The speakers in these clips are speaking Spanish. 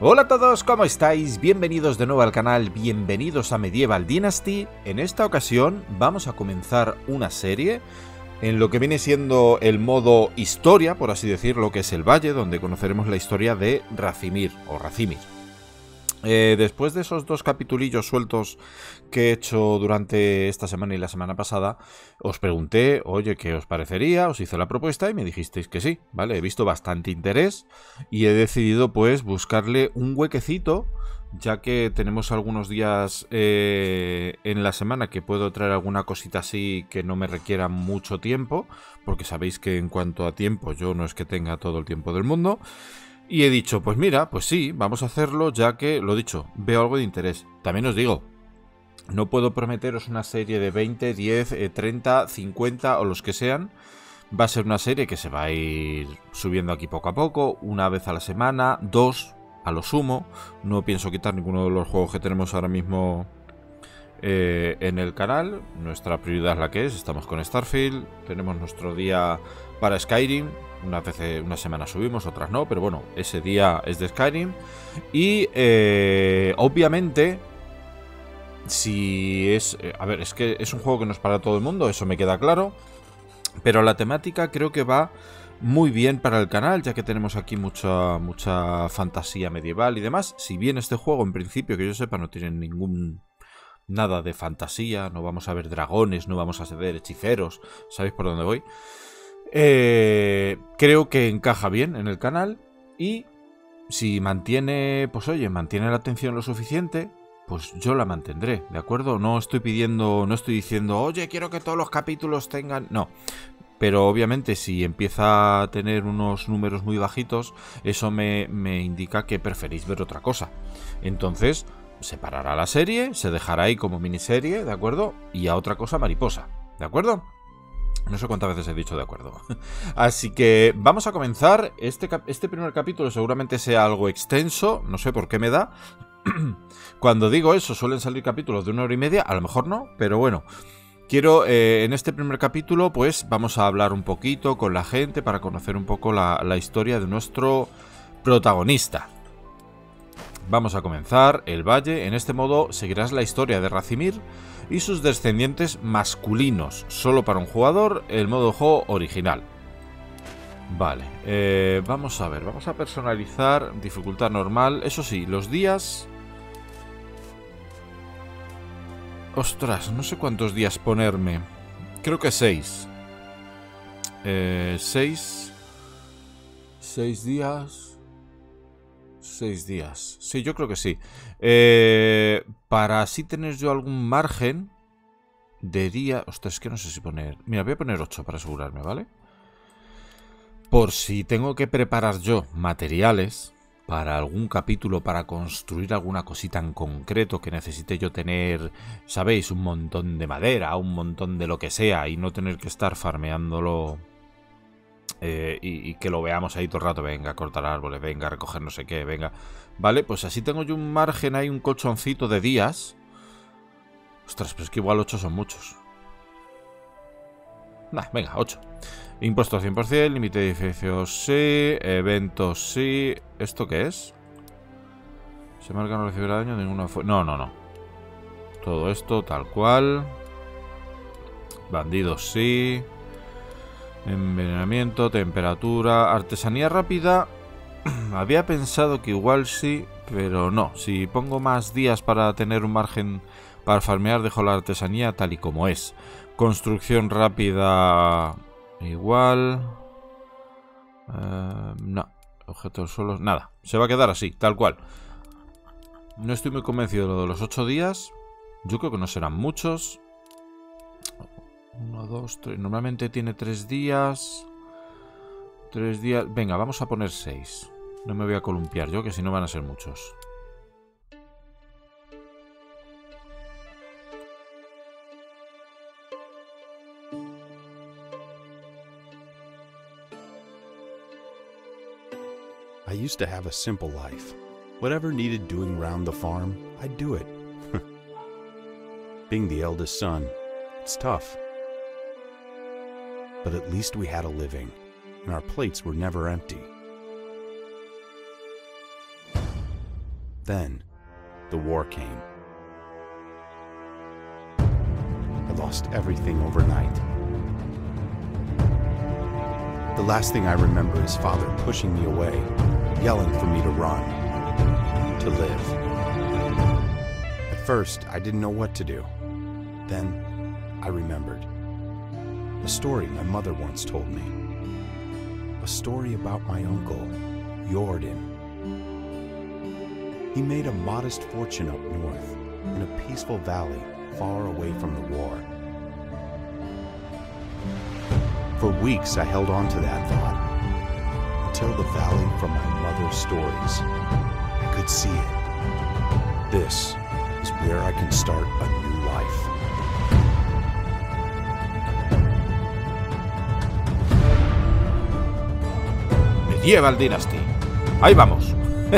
Hola a todos, ¿cómo estáis? Bienvenidos de nuevo al canal, bienvenidos a Medieval Dynasty. En esta ocasión vamos a comenzar una serie en lo que viene siendo el modo historia, por así decirlo, que es el Valle, donde conoceremos la historia de Racimir, o Racimir. Después de esos dos capitulillos sueltos que he hecho durante esta semana y la semana pasada, os pregunté, oye, ¿qué os parecería? Os hice la propuesta y me dijisteis que sí, ¿vale? He visto bastante interés y he decidido pues buscarle un huequecito, ya que tenemos algunos días en la semana que puedo traer alguna cosita así que no me requiera mucho tiempo, porque sabéis que en cuanto a tiempo yo no es que tenga todo el tiempo del mundo. Y he dicho, pues mira, pues sí, vamos a hacerlo, ya que, lo dicho, veo algo de interés. También os digo, no puedo prometeros una serie de 20, 10, 30, 50 o los que sean. Va a ser una serie que se va a ir subiendo aquí poco a poco, una vez a la semana, dos a lo sumo. No pienso quitar ninguno de los juegos que tenemos ahora mismo en el canal. Nuestra prioridad es la que es, estamos con Starfield, tenemos nuestro día para Skyrim. Una semana subimos, otras no, pero bueno, ese día es de Skyrim. Y obviamente, si es... a ver, es que es un juego que no es para todo el mundo, eso me queda claro. Pero la temática creo que va muy bien para el canal, ya que tenemos aquí mucha fantasía medieval y demás. Si bien este juego, en principio, que yo sepa, no tiene nada de fantasía, no vamos a ver dragones, no vamos a ver hechiceros, ¿sabéis por dónde voy? Creo que encaja bien en el canal y si mantiene, pues oye, mantiene la atención lo suficiente, pues yo la mantendré, ¿de acuerdo? No estoy diciendo, oye, quiero que todos los capítulos tengan... No, pero obviamente si empieza a tener unos números muy bajitos, eso me indica que preferís ver otra cosa. Entonces, se parará la serie, se dejará ahí como miniserie, ¿de acuerdo? Y a otra cosa mariposa, ¿de acuerdo? No sé cuántas veces he dicho de acuerdo. Así que vamos a comenzar. Este primer capítulo seguramente sea algo extenso. No sé por qué me da. Cuando digo eso suelen salir capítulos de 1 hora y media. A lo mejor no, pero bueno. Quiero, en este primer capítulo, pues vamos a hablar un poquito con la gente para conocer un poco la historia de nuestro protagonista. Vamos a comenzar el Valle. En este modo seguirás la historia de Racimir y sus descendientes masculinos, solo para un jugador, el modo de juego original. Vale, vamos a ver, vamos a personalizar, dificultad normal, eso sí, los días... Ostras, no sé cuántos días ponerme, creo que 6. 6 días... 6 días. Sí, yo creo que sí. Para así tener yo algún margen de día... Ostras, es que no sé si poner... Mira, voy a poner 8 para asegurarme, ¿vale? Por si tengo que preparar yo materiales para algún capítulo, para construir alguna cosita en concreto que necesite yo tener, ¿sabéis? Un montón de madera, un montón de lo que sea y no tener que estar farmeándolo... y que lo veamos ahí todo el rato, venga a cortar árboles, venga a recoger no sé qué, venga. Vale, pues así tengo yo un margen ahí, un colchoncito de días. Ostras, pero es que igual 8 son muchos. Nah, venga, 8. Impuestos 100%, límite de edificios sí, eventos sí. ¿Esto qué es? Se marca no recibir daño de ninguna forma. No. Todo esto tal cual. Bandidos sí. Envenenamiento, temperatura, artesanía rápida. Había pensado que igual sí, pero no. Si pongo más días para tener un margen para farmear, dejo la artesanía tal y como es. Construcción rápida igual. No. Objetos solos, nada. Se va a quedar así, tal cual. No estoy muy convencido de lo de los 8 días. Yo creo que no serán muchos. 1, 2, 3. Normalmente tiene 3 días. 3 días. Venga, vamos a poner 6. No me voy a columpiar yo, que si no van a ser muchos. I used to have a simple life. Whatever needed doing round the farm, I'd do it. Being the eldest son, it's tough. But at least we had a living, and our plates were never empty. Then, the war came. I lost everything overnight. The last thing I remember is Father pushing me away, yelling for me to run, to live. At first, I didn't know what to do. Then, I remembered. A story my mother once told me. A story about my uncle, Jordan. He made a modest fortune up north, in a peaceful valley far away from the war. For weeks I held on to that thought, until the valley from my mother's stories. I could see it. This is where I can start a new life. Medieval Dynasty. Ahí vamos.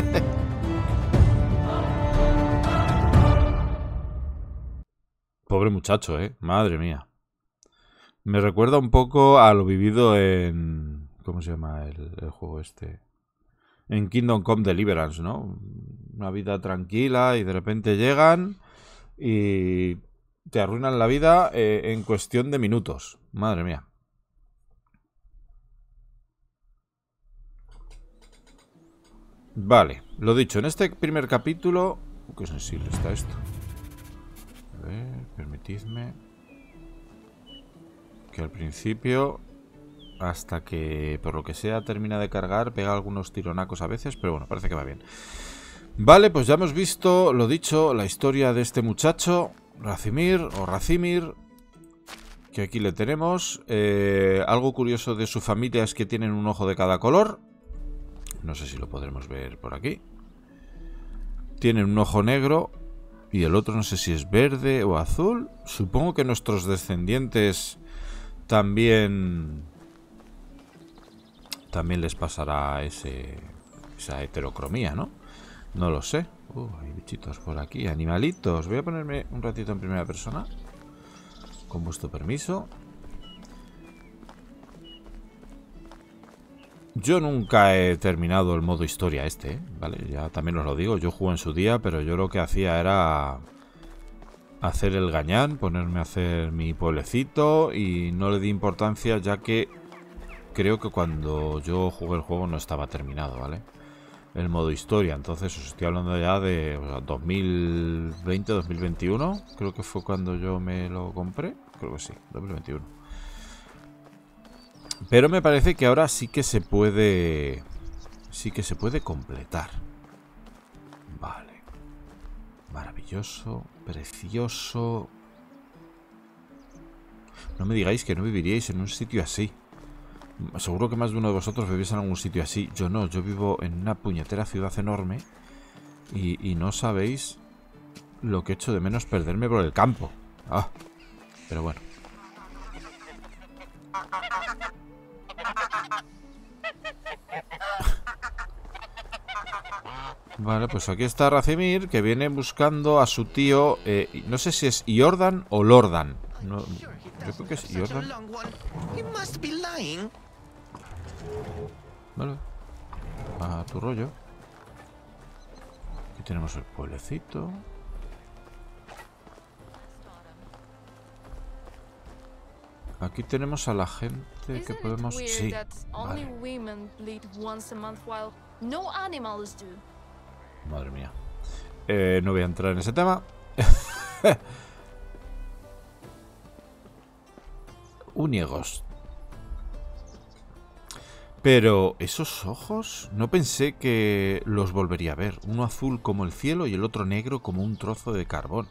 Pobre muchacho, madre mía. Me recuerda un poco a lo vivido en... ¿Cómo se llama el juego este? En Kingdom Come Deliverance, ¿no? Una vida tranquila y de repente llegan y te arruinan la vida en cuestión de minutos. Madre mía. Vale, lo dicho, en este primer capítulo... Qué sensible está esto. A ver, permitidme... Que al principio, hasta que por lo que sea termina de cargar, pega algunos tironacos a veces, pero bueno, parece que va bien. Vale, pues ya hemos visto, lo dicho, la historia de este muchacho, Racimir, que aquí le tenemos. Algo curioso de su familia es que tienen un ojo de cada color. No sé si lo podremos ver por aquí. Tienen un ojo negro y el otro no sé si es verde o azul. Supongo que nuestros descendientes... También les pasará esa heterocromía, ¿no? No lo sé. Hay bichitos por aquí, animalitos. Voy a ponerme un ratito en primera persona, con vuestro permiso. Yo nunca he terminado el modo historia ¿vale? Ya también os lo digo, yo jugué en su día, pero yo lo que hacía era... hacer el gañán, ponerme a hacer mi pueblecito y no le di importancia ya que creo que cuando yo jugué el juego no estaba terminado, ¿vale? El modo historia, entonces os estoy hablando ya de 2020, 2021, creo que fue cuando yo me lo compré, creo que sí, 2021. Pero me parece que ahora sí que se puede completar. Vale. Maravilloso, precioso. No me digáis que no viviríais en un sitio así. Seguro que más de uno de vosotros vivís en algún sitio así. Yo no, yo vivo en una puñetera ciudad enorme. Y no sabéis lo que echo de menos perderme por el campo. Pero bueno. Vale, pues aquí está Racimir, que viene buscando a su tío, no sé si es Jordan o Lordan. No, yo creo que es Jordan. Vale, a tu rollo. Aquí tenemos el pueblecito. Aquí tenemos a la gente que podemos... Sí, vale. Madre mía. No voy a entrar en ese tema. Uniegos. Pero esos ojos, no pensé que los volvería a ver. Uno azul como el cielo y el otro negro como un trozo de carbón.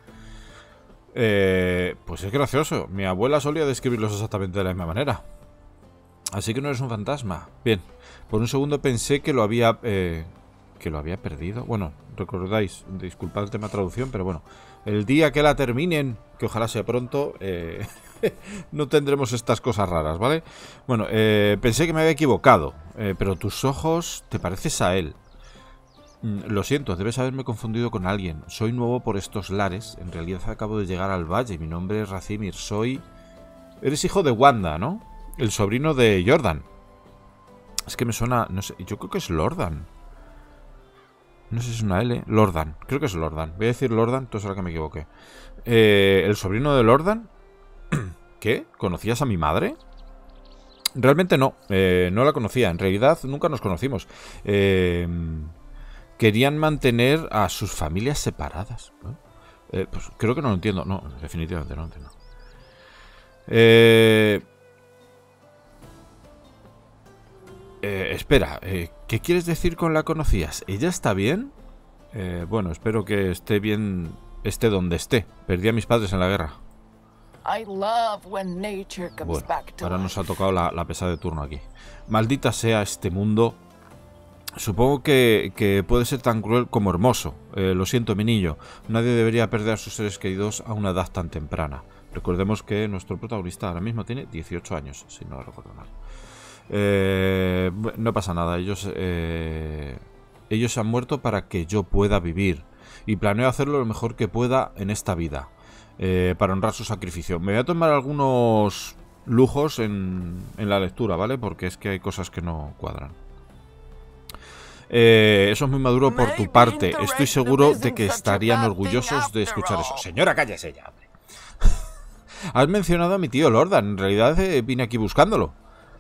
Pues es gracioso. Mi abuela solía describirlos exactamente de la misma manera. Así que no eres un fantasma. Bien. Por un segundo pensé que lo había perdido. Bueno, recordáis, disculpad el tema de traducción, pero bueno, el día que la terminen, que ojalá sea pronto, no tendremos estas cosas raras, ¿vale? Bueno, pensé que me había equivocado, pero tus ojos te pareces a él. Lo siento, debes haberme confundido con alguien. Soy nuevo por estos lares. En realidad acabo de llegar al valle. Mi nombre es Racimir. Eres hijo de Wanda, ¿no? El sobrino de Jordan. Es que me suena... No sé, yo creo que es Lordan. No sé si es una L. Lordan. Creo que es Lordan. Voy a decir Lordan, entonces ahora que me equivoqué. ¿El sobrino de Lordan? ¿Qué? ¿Conocías a mi madre? Realmente no. No la conocía. En realidad nunca nos conocimos. Querían mantener a sus familias separadas. Pues creo que no lo entiendo. No, definitivamente no lo entiendo. Espera, ¿qué quieres decir con la conocías? ¿Ella está bien? Bueno, espero que esté bien, esté donde esté. Perdí a mis padres en la guerra. Bueno, ahora nos ha tocado la pesada de turno aquí. Maldita sea este mundo. Supongo que puede ser tan cruel como hermoso. Lo siento, mi niño. Nadie debería perder a sus seres queridos a una edad tan temprana. Recordemos que nuestro protagonista ahora mismo tiene 18 años, si no lo recuerdo mal. No pasa nada. Ellos se han muerto para que yo pueda vivir. Y planeo hacerlo lo mejor que pueda en esta vida. Para honrar su sacrificio. Me voy a tomar algunos lujos en la lectura, ¿vale? Porque es que hay cosas que no cuadran. Eso es muy maduro por tu parte. Estoy seguro de que estarían orgullosos de escuchar eso. Señora, cállese ya, hombre. Has mencionado a mi tío Lordan. En realidad vine aquí buscándolo.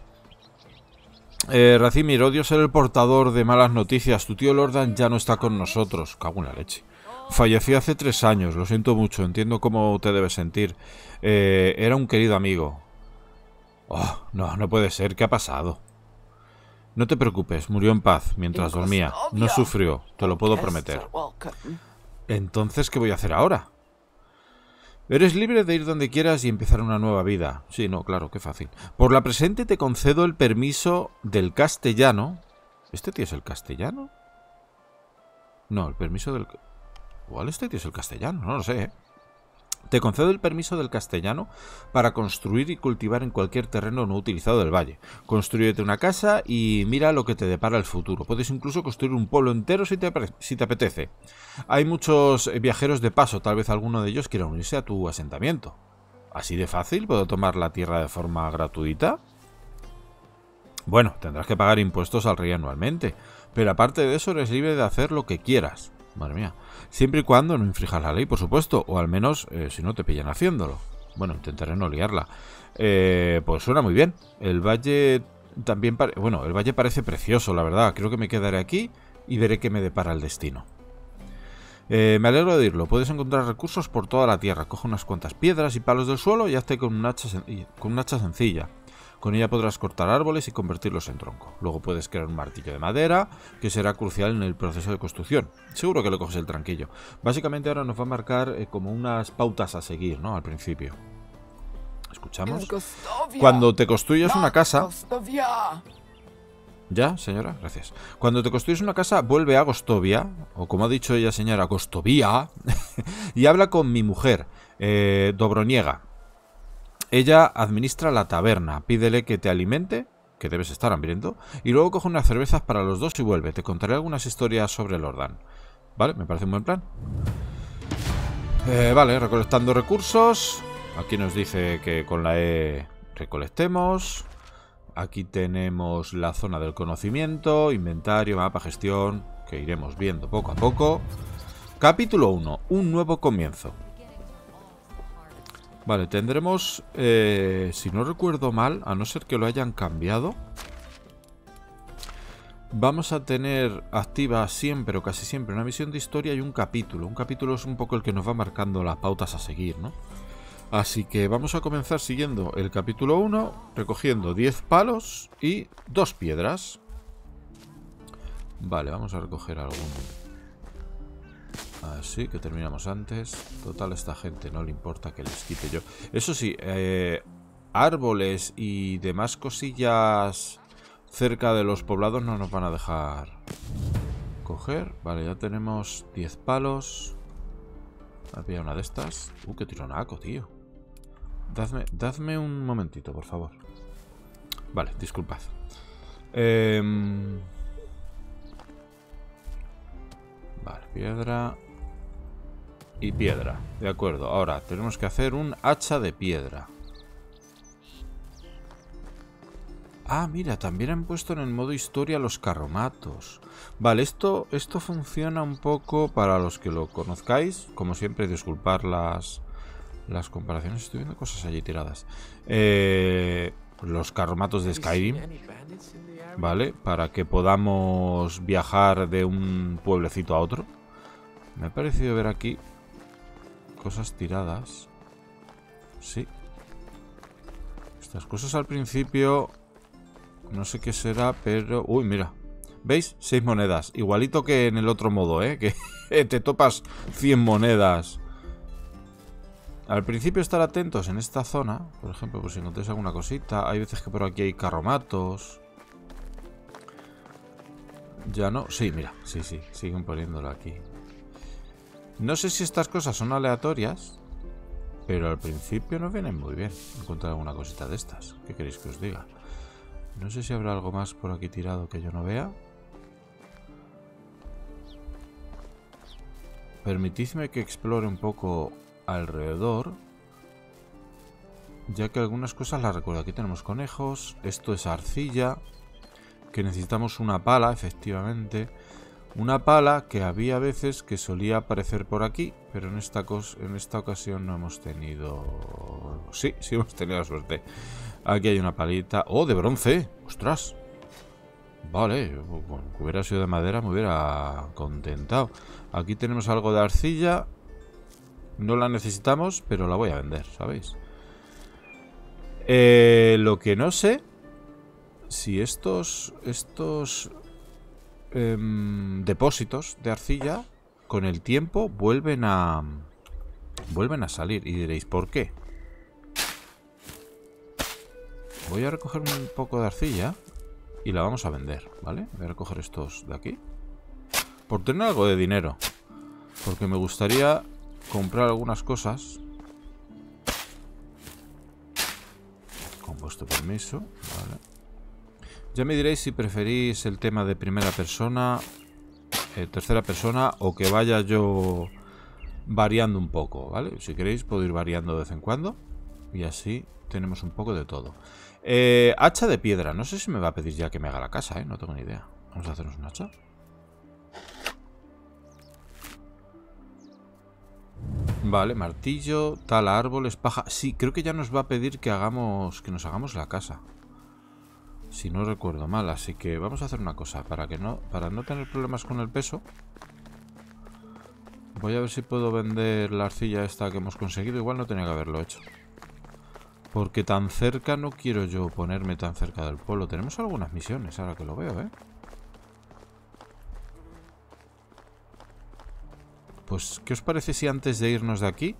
Racimir, odio ser el portador de malas noticias. Tu tío Lordan ya no está con nosotros. Cago en la leche. Falleció hace 3 años. Lo siento mucho. Entiendo cómo te debes sentir. Era un querido amigo. Oh, no puede ser. ¿Qué ha pasado? No te preocupes. Murió en paz mientras dormía. No sufrió. Te lo puedo prometer. Entonces, ¿qué voy a hacer ahora? Eres libre de ir donde quieras y empezar una nueva vida. Sí, no, claro, qué fácil. Por la presente te concedo el permiso del castellano. ¿Este tío es el castellano? No, el permiso del... Igual este tío es el castellano, no lo sé, ¿eh? Te concedo el permiso del castellano para construir y cultivar en cualquier terreno no utilizado del valle. Construyete una casa y mira lo que te depara el futuro. Puedes incluso construir un pueblo entero si te apetece. Hay muchos viajeros de paso, tal vez alguno de ellos quiera unirse a tu asentamiento. ¿Así de fácil? ¿Puedo tomar la tierra de forma gratuita? Bueno, tendrás que pagar impuestos al rey anualmente, pero aparte de eso eres libre de hacer lo que quieras. Madre mía. Siempre y cuando no infrijas la ley, por supuesto, o al menos si no te pillan haciéndolo. Bueno, intentaré no liarla. Pues suena muy bien. El valle también el valle parece precioso, la verdad. Creo que me quedaré aquí y veré qué me depara el destino. Me alegro de oírlo. Puedes encontrar recursos por toda la tierra. Coge unas cuantas piedras y palos del suelo y hazte con un hacha sencilla. Con ella podrás cortar árboles y convertirlos en tronco. Luego puedes crear un martillo de madera, que será crucial en el proceso de construcción. Seguro que le coges el tranquillo. Básicamente ahora nos va a marcar como unas pautas a seguir, ¿no? Al principio. ¿Escuchamos? Cuando te construyas una casa... ¿Ya, señora? Gracias. Cuando te construyes una casa, vuelve a Gostovia, o como ha dicho ella, señora, Gostovia, y habla con mi mujer, Dobroniega. Ella administra la taberna. Pídele que te alimente, que debes estar hambriento, y luego coge unas cervezas para los dos y vuelve. Te contaré algunas historias sobre Lordan. Vale, me parece un buen plan. Vale, recolectando recursos. Aquí nos dice que con la E recolectemos. Aquí tenemos la zona del conocimiento, inventario, mapa, gestión, que iremos viendo poco a poco. Capítulo 1. Un nuevo comienzo. Vale, tendremos, si no recuerdo mal, a no ser que lo hayan cambiado, vamos a tener activa siempre o casi siempre una misión de historia y un capítulo. Un capítulo es un poco el que nos va marcando las pautas a seguir, ¿no? Así que vamos a comenzar siguiendo el capítulo 1, recogiendo 10 palos y 2 piedras. Vale, vamos a recoger algún... Así que terminamos antes. Total, a esta gente no le importa que les quite yo. Eso sí, árboles y demás cosillas cerca de los poblados no nos van a dejar coger. Vale, ya tenemos 10 palos. Voy a pillar una de estas. Qué tironaco, tío. Dadme un momentito, por favor. Vale, disculpad. Vale, piedra y piedra. De acuerdo, ahora tenemos que hacer un hacha de piedra. Ah, mira, también han puesto en el modo historia los carromatos. Vale, esto funciona un poco para los que lo conozcáis. Como siempre, disculpar las comparaciones. Estoy viendo cosas allí tiradas. Los carromatos de Skyrim. Vale, para que podamos viajar de un pueblecito a otro. Me ha parecido ver aquí cosas tiradas. Sí. Estas cosas al principio... No sé qué será, pero... Uy, mira. ¿Veis? 6 monedas. Igualito que en el otro modo, ¿eh? Que te topas 100 monedas. Al principio estar atentos en esta zona. Por ejemplo, por si encontréis alguna cosita. Hay veces que por aquí hay carromatos. Ya no. Sí, mira. Sí, sí. Siguen poniéndolo aquí. No sé si estas cosas son aleatorias. Pero al principio nos vienen muy bien encontrar alguna cosita de estas. ¿Qué queréis que os diga? No sé si habrá algo más por aquí tirado que yo no vea. Permitidme que explore un poco alrededor. Ya que algunas cosas las recuerdo. Aquí tenemos conejos. Esto es arcilla. Que necesitamos una pala, efectivamente. Una pala que había veces que solía aparecer por aquí. Pero en esta ocasión no hemos tenido... Sí, sí hemos tenido la suerte. Aquí hay una palita. ¡Oh, de bronce! ¡Ostras! Vale, bueno, que hubiera sido de madera me hubiera contentado. Aquí tenemos algo de arcilla. No la necesitamos, pero la voy a vender, ¿sabéis? Lo que no sé... Si estos depósitos de arcilla con el tiempo vuelven a salir. Y diréis, ¿por qué? Voy a recoger un poco de arcilla y la vamos a vender, ¿vale? Voy a recoger estos de aquí por tener algo de dinero, porque me gustaría comprar algunas cosas. Con vuestro permiso, ¿vale? Ya me diréis si preferís el tema de primera persona, tercera persona, o que vaya yo variando un poco, ¿vale? Si queréis puedo ir variando de vez en cuando y así tenemos un poco de todo. Hacha de piedra. No sé si me va a pedir ya que me haga la casa, ¿eh? No tengo ni idea. Vamos a hacernos un hacha. Vale, martillo, tala, árboles, paja. Sí, creo que ya nos va a pedir que nos hagamos la casa. Si no recuerdo mal, así que vamos a hacer una cosa. Para no tener problemas con el peso, voy a ver si puedo vender la arcilla esta que hemos conseguido. Igual no tenía que haberlo hecho, porque tan cerca no quiero yo ponerme tan cerca del pueblo. Tenemos algunas misiones ahora que lo veo, ¿eh? Pues, ¿qué os parece si antes de irnos de aquí...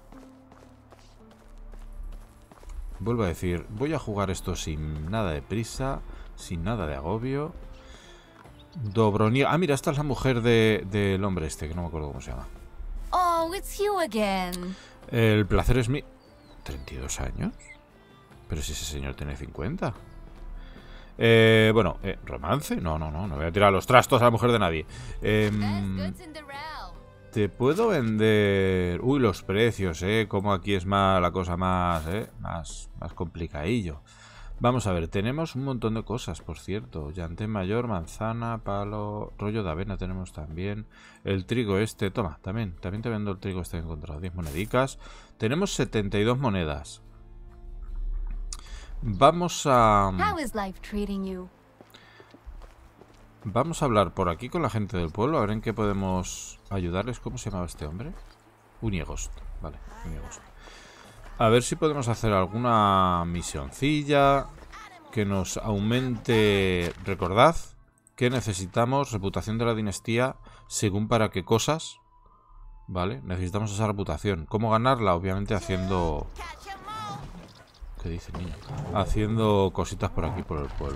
Vuelvo a decir, voy a jugar esto sin nada de prisa, sin nada de agobio. Dobroniega. Ah, mira, esta es la mujer del hombre este, que no me acuerdo cómo se llama. Oh, it's you again. El placer es mi... ¿32 años? Pero si ese señor tiene 50. Bueno, ¿romance? No voy a tirar los trastos a la mujer de nadie. Te puedo vender... Uy, los precios, como aquí es más la cosa más complicadillo. Vamos a ver, tenemos un montón de cosas, por cierto. Llantén mayor, manzana, palo, rollo de avena tenemos también. El trigo este, toma, también te vendo el trigo este que he encontrado. 10 monedicas. Tenemos 72 monedas. Vamos a... Vamos a hablar por aquí con la gente del pueblo, a ver en qué podemos ayudarles. ¿Cómo se llamaba este hombre? Uniegost, vale, Uniegost. A ver si podemos hacer alguna misioncilla que nos aumente. Recordad que necesitamos reputación de la dinastía según para qué cosas, ¿vale? Necesitamos esa reputación. ¿Cómo ganarla? Obviamente haciendo... ¿Qué dice el niño? Haciendo cositas por aquí, por el pueblo.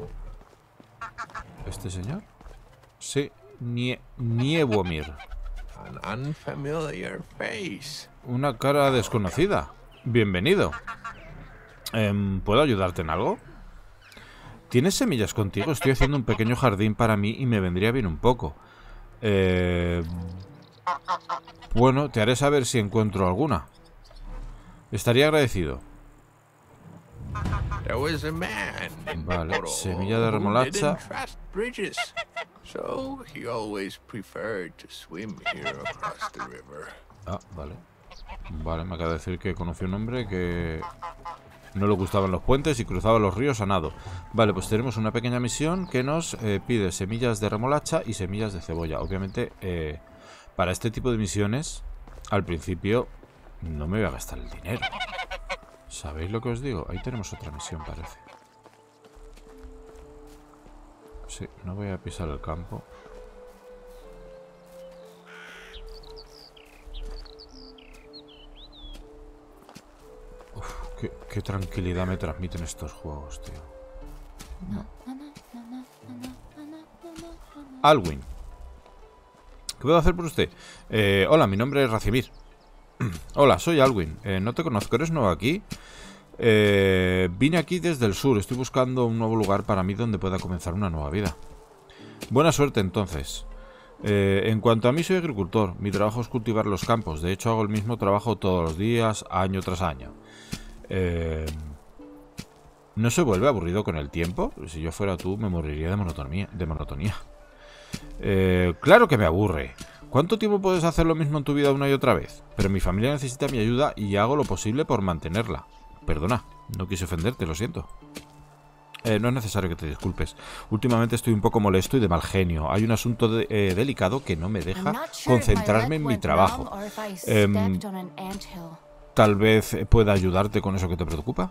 ¿Este señor? Sí, Niewomir. Una cara desconocida. Bienvenido. ¿Puedo ayudarte en algo? ¿Tienes semillas contigo? Estoy haciendo un pequeño jardín para mí y me vendría bien un poco. Bueno, te haré saber si encuentro alguna. Estaría agradecido. There was a man in Vale, Poro semilla de who remolacha. didn't trust bridges, so he always preferred to swim here across the river. Ah, vale. Vale, me acaba de decir que conoció un hombre que no le gustaban los puentes y cruzaba los ríos a nado. Vale, pues tenemos una pequeña misión que nos pide semillas de remolacha y semillas de cebolla. Obviamente, para este tipo de misiones, al principio no me voy a gastar el dinero. ¿Sabéis lo que os digo? Ahí tenemos otra misión, parece. Sí, no voy a pisar el campo. Uf, qué tranquilidad me transmiten estos juegos, tío. No. Alwyn. ¿Qué puedo hacer por usted? Hola, mi nombre es Racimir. Hola, soy Alwyn. No te conozco, ¿eres nuevo aquí? Vine aquí desde el sur. Estoy buscando un nuevo lugar para mí donde pueda comenzar una nueva vida. Buena suerte, entonces. En cuanto a mí, soy agricultor. Mi trabajo es cultivar los campos. De hecho, hago el mismo trabajo todos los días, año tras año. ¿No se vuelve aburrido con el tiempo? Si yo fuera tú, me moriría de monotonía. Claro que me aburre. ¿Cuánto tiempo puedes hacer lo mismo en tu vida una y otra vez? Pero mi familia necesita mi ayuda y hago lo posible por mantenerla. Perdona, no quise ofenderte, lo siento. No es necesario que te disculpes. Últimamente estoy un poco molesto y de mal genio. Hay un asunto delicado que no me deja concentrarme en mi trabajo. Tal vez pueda ayudarte con eso que te preocupa.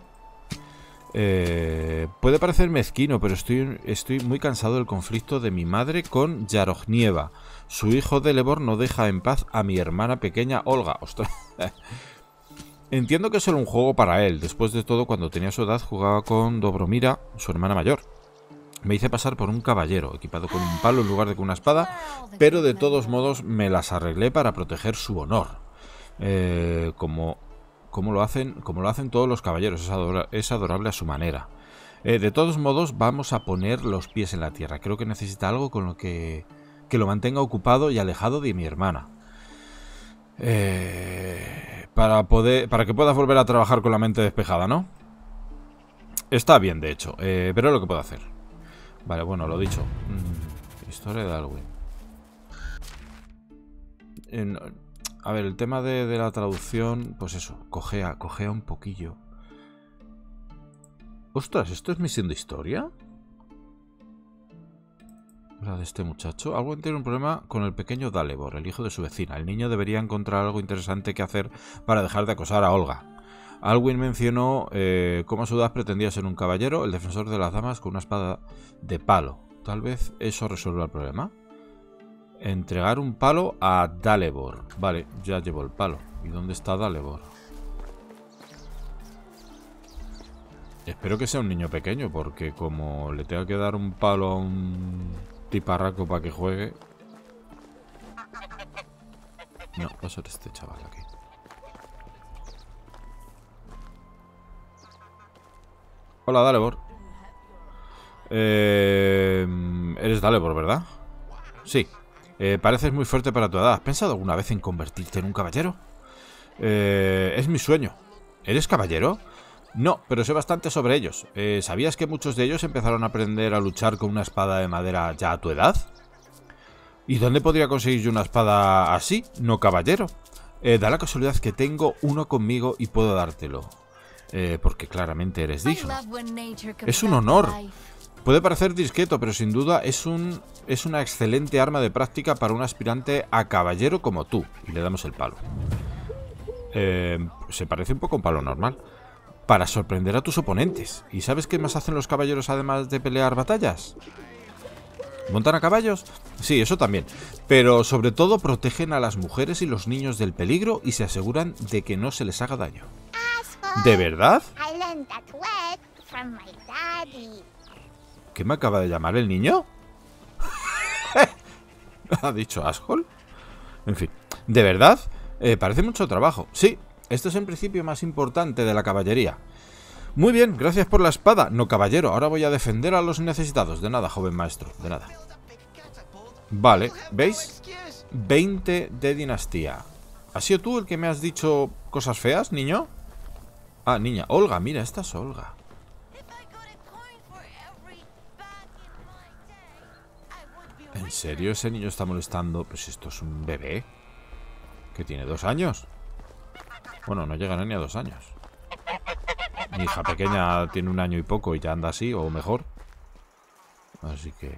Puede parecer mezquino, pero estoy muy cansado del conflicto de mi madre con Yarognieva. Su hijo Dalibor no deja en paz a mi hermana pequeña Olga. Ostras. Entiendo que es solo un juego para él. Después de todo, cuando tenía su edad, jugaba con Dobromira, su hermana mayor. Me hice pasar por un caballero, equipado con un palo en lugar de con una espada, pero de todos modos me las arreglé para proteger su honor. Como lo hacen todos los caballeros, es adorable a su manera. De todos modos, vamos a poner los pies en la tierra. Creo que necesita algo con lo que lo mantenga ocupado y alejado de mi hermana. Para que puedas volver a trabajar con la mente despejada, ¿no? Está bien, de hecho. Pero es lo que puedo hacer. Vale, bueno, lo dicho. Historia de Alwyn. A ver, el tema de la traducción, pues eso, cojea un poquillo. Ostras, ¿esto es misión de historia? La de este muchacho. Alwyn tiene un problema con el pequeño Dalibor, el hijo de su vecina. El niño debería encontrar algo interesante que hacer para dejar de acosar a Olga. Alwyn mencionó cómo a su edad pretendía ser un caballero, el defensor de las damas con una espada de palo. Tal vez eso resuelva el problema. Entregar un palo a Dalibor. Vale, ya llevo el palo. ¿Y dónde está Dalibor? Espero que sea un niño pequeño, porque como le tenga que dar un palo a un tiparraco para que juegue... No, va a ser este chaval aquí. Hola, Dalibor. Eres Dalibor, ¿verdad? Sí. Pareces muy fuerte para tu edad. ¿Has pensado alguna vez en convertirte en un caballero? Es mi sueño. ¿Eres caballero? No, pero sé bastante sobre ellos. ¿Sabías que muchos de ellos empezaron a aprender a luchar con una espada de madera ya a tu edad? ¿Y dónde podría conseguir yo una espada así, no caballero? Da la casualidad que tengo uno conmigo y puedo dártelo. Porque claramente eres digno. Es un honor. Puede parecer discreto, pero sin duda es una excelente arma de práctica para un aspirante a caballero como tú. Y le damos el palo. Se parece un poco a un palo normal. Para sorprender a tus oponentes. ¿Y sabes qué más hacen los caballeros además de pelear batallas? ¿Montan a caballos? Sí, eso también. Pero sobre todo protegen a las mujeres y los niños del peligro y se aseguran de que no se les haga daño. ¿De verdad? ¿Qué me acaba de llamar el niño? ¿Ha dicho asshole? En fin, ¿de verdad? Parece mucho trabajo. Sí, esto es el principio más importante de la caballería. Muy bien, gracias por la espada, no caballero. Ahora voy a defender a los necesitados. De nada, joven maestro, de nada. Vale, ¿veis? 20 de dinastía. ¿Has sido tú el que me has dicho cosas feas, niño? Ah, niña. Olga, mira, esta es Olga. ¿En serio ese niño está molestando? Pues esto es un bebé que tiene 2 años. Bueno, no llega ni a 2 años. Mi hija pequeña tiene 1 año y poco y ya anda así, o mejor. Así que...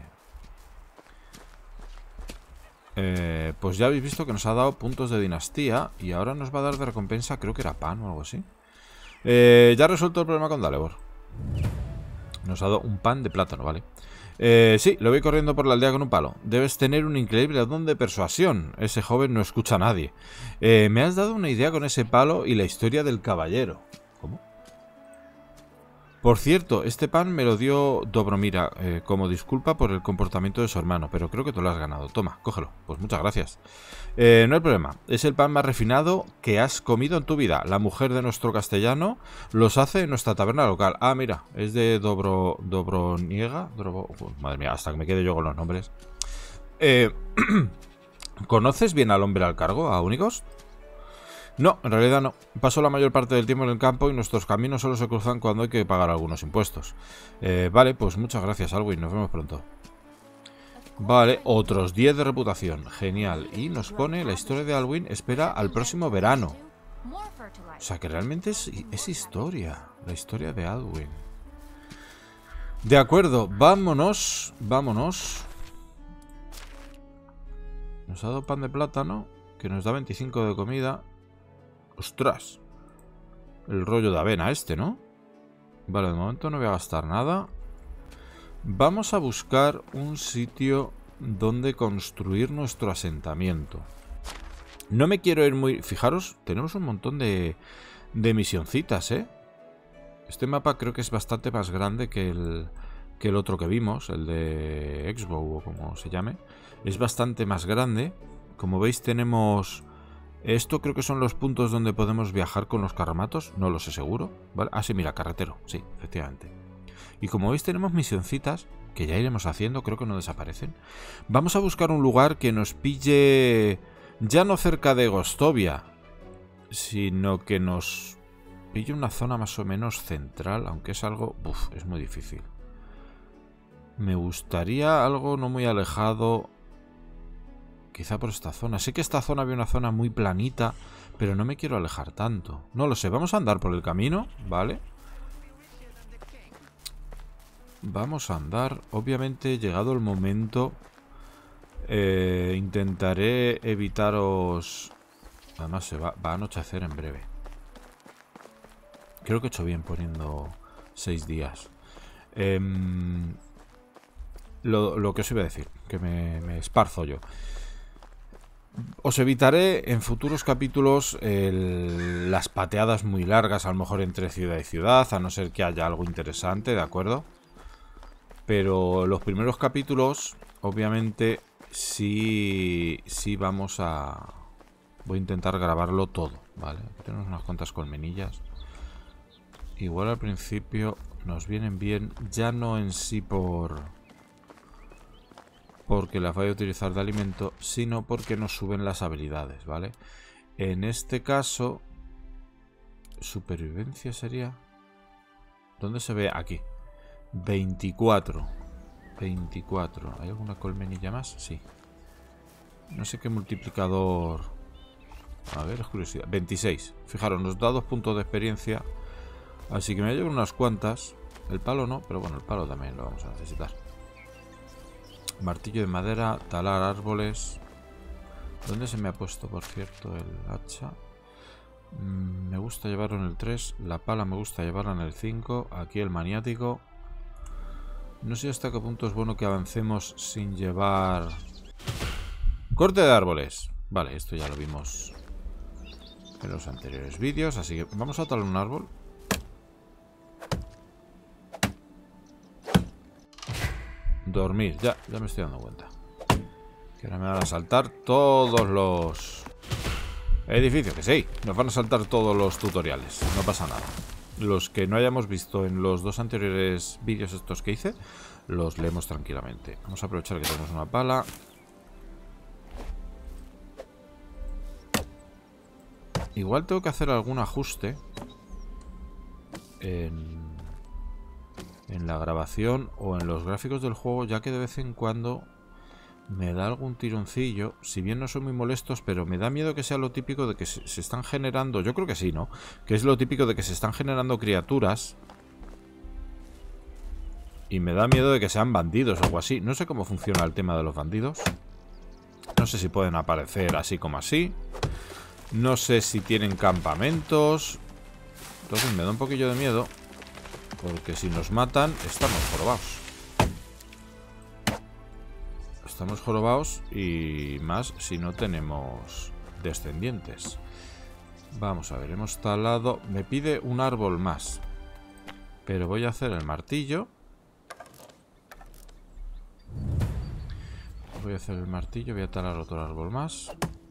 pues ya habéis visto que nos ha dado puntos de dinastía. Y ahora nos va a dar de recompensa, creo que era pan o algo así. Ya ha resuelto el problema con Dalebor. Nos ha dado un pan de plátano, ¿vale? Sí, lo voy corriendo por la aldea con un palo. Debes tener un increíble don de persuasión. Ese joven no escucha a nadie. Me has dado una idea con ese palo y la historia del caballero. ¿Cómo? Por cierto, este pan me lo dio Dobromira como disculpa por el comportamiento de su hermano, pero creo que tú lo has ganado. Toma, cógelo. Pues muchas gracias. No hay problema. Es el pan más refinado que has comido en tu vida. La mujer de nuestro castellano los hace en nuestra taberna local. Ah, mira, es de Dobroniega. Madre mía, hasta que me quede yo con los nombres. ¿Conoces bien al hombre al cargo, a Únicos? No, en realidad no. Paso la mayor parte del tiempo en el campo y nuestros caminos solo se cruzan cuando hay que pagar algunos impuestos. Vale, pues muchas gracias, Alwyn. Nos vemos pronto. Vale, otros 10 de reputación. Genial. Y nos pone la historia de Alwyn espera al próximo verano. O sea que realmente es historia. La historia de Alwyn. De acuerdo, vámonos. Vámonos. Nos ha dado pan de plátano, que nos da 25 de comida. ¡Ostras! El rollo de avena este, ¿no? Vale, de momento no voy a gastar nada. Vamos a buscar un sitio donde construir nuestro asentamiento. No me quiero ir muy... Fijaros, tenemos un montón de misioncitas, ¿eh? Este mapa creo que es bastante más grande que el otro que vimos, el de Exbo o como se llame. Es bastante más grande. Como veis tenemos... Esto creo que son los puntos donde podemos viajar con los carramatos. No lo sé seguro, ¿vale? Ah, sí, mira, carretero. Sí, efectivamente. Y como veis tenemos misioncitas que ya iremos haciendo. Creo que no desaparecen. Vamos a buscar un lugar que nos pille... Ya no cerca de Gostovia, sino que nos pille una zona más o menos central. Aunque es algo... Uf, es muy difícil. Me gustaría algo no muy alejado... Quizá por esta zona. Sé que esta zona había una zona muy planita, pero no me quiero alejar tanto. No lo sé. Vamos a andar por el camino, ¿vale? Vamos a andar. Obviamente, llegado el momento, intentaré evitaros... Además, se va a anochecer en breve. Creo que he hecho bien poniendo 6 días. Lo que os iba a decir, que me esparzo yo. Os evitaré en futuros capítulos las pateadas muy largas, a lo mejor entre ciudad y ciudad, a no ser que haya algo interesante, ¿de acuerdo? Pero los primeros capítulos, obviamente, sí vamos a... Voy a intentar grabarlo todo, ¿vale? Aquí tenemos unas cuantas colmenillas. Igual al principio nos vienen bien, ya no en sí porque las voy a utilizar de alimento, sino porque nos suben las habilidades, ¿vale? En este caso, supervivencia sería... ¿Dónde se ve? Aquí. 24. 24. ¿Hay alguna colmenilla más? Sí. No sé qué multiplicador... A ver, es curiosidad. 26. Fijaros, nos da 2 puntos de experiencia. Así que me llevo unas cuantas. El palo no, pero bueno, el palo también lo vamos a necesitar. Martillo de madera, talar árboles. ¿Dónde se me ha puesto, por cierto, el hacha? Me gusta llevarlo en el 3. La pala me gusta llevarla en el 5. Aquí el maniático. No sé hasta qué punto es bueno que avancemos sin llevar... Corte de árboles. Vale, esto ya lo vimos en los anteriores vídeos. Así que vamos a talar un árbol. Dormir, ya me estoy dando cuenta. Que ahora me van a saltar todos los edificios. Que sí, nos van a saltar todos los tutoriales. No pasa nada. Los que no hayamos visto en los 2 anteriores vídeos estos que hice, los leemos tranquilamente. Vamos a aprovechar que tenemos una pala. Igual tengo que hacer algún ajuste en la grabación o en los gráficos del juego, ya que de vez en cuando me da algún tironcillo. Si bien no son muy molestos, pero me da miedo que sea lo típico de que se están generando... Yo creo que sí, ¿no? Que es lo típico de que se están generando criaturas. Y me da miedo de que sean bandidos o algo así. No sé cómo funciona el tema de los bandidos. No sé si pueden aparecer así como así. No sé si tienen campamentos. Entonces me da un poquillo de miedo. Porque si nos matan, estamos jorobados. Estamos jorobados y más si no tenemos descendientes. Vamos a ver, hemos talado... Me pide un árbol más. Pero voy a hacer el martillo. Voy a hacer el martillo, voy a talar otro árbol más.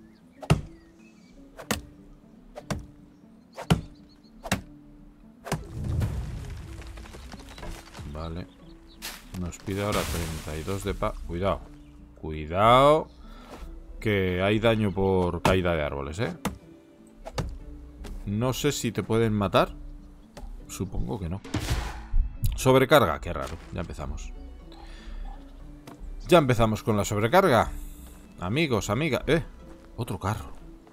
Vale. Nos pide ahora 32 de pa... Cuidado. Cuidado. Que hay daño por caída de árboles, ¿eh? No sé si te pueden matar. Supongo que no. Sobrecarga, qué raro. Ya empezamos. Ya empezamos con la sobrecarga. Amigos, amigas. Otro carro.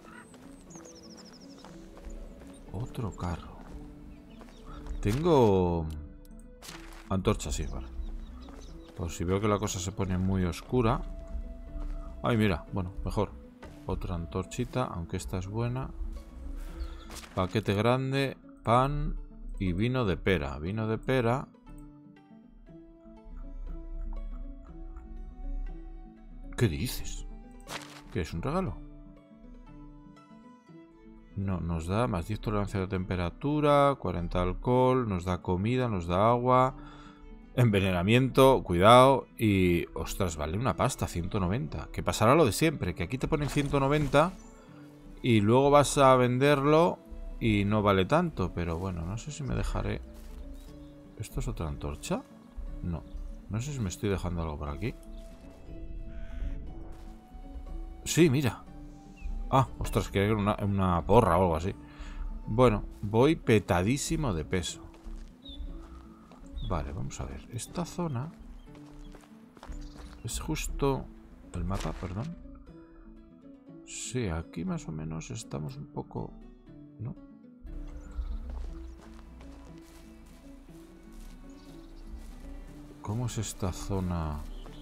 Otro carro. Tengo... antorcha, sí, vale. Por si veo que la cosa se pone muy oscura. Ay, mira, bueno, mejor. Otra antorchita, aunque esta es buena. Paquete grande, pan y vino de pera. Vino de pera. ¿Qué dices? ¿Qué es un regalo? No, nos da más 10 tolerancia de temperatura, 40 alcohol, nos da comida, nos da agua, envenenamiento, cuidado y... Ostras, vale una pasta, 190. Que pasará lo de siempre, que aquí te ponen 190 y luego vas a venderlo y no vale tanto, pero bueno, no sé si me dejaré... ¿Esto es otra antorcha? No, no sé si me estoy dejando algo por aquí. Sí, mira. Ah, ostras, que era una porra o algo así. Bueno, voy petadísimo de peso. Vale, vamos a ver. Esta zona es justo... El mapa, perdón. Sí, aquí más o menos estamos un poco... ¿No? ¿Cómo es esta zona?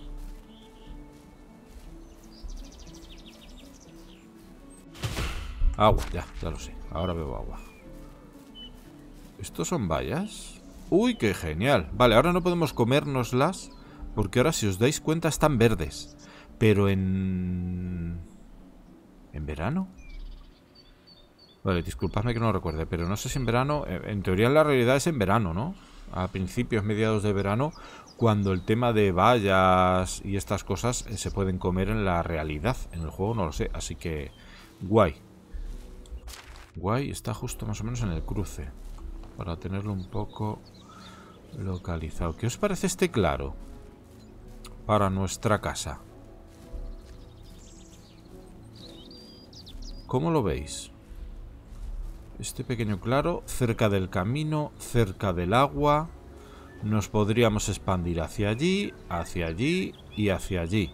Agua, ya lo sé. Ahora veo agua. ¿Estos son vallas? ¡Uy, qué genial! Vale, ahora no podemos comérnoslas porque ahora, si os dais cuenta, están verdes. Pero ¿En verano? Vale, disculpadme que no lo recuerde, pero no sé si en verano... En teoría, en la realidad es en verano, ¿no? A principios, mediados de verano, cuando el tema de vallas y estas cosas se pueden comer en la realidad. En el juego no lo sé, así que... Guay. Guay, está justo más o menos en el cruce. Para tenerlo un poco localizado. ¿Qué os parece este claro? Para nuestra casa. ¿Cómo lo veis? Este pequeño claro, cerca del camino, cerca del agua. Nos podríamos expandir hacia allí y hacia allí.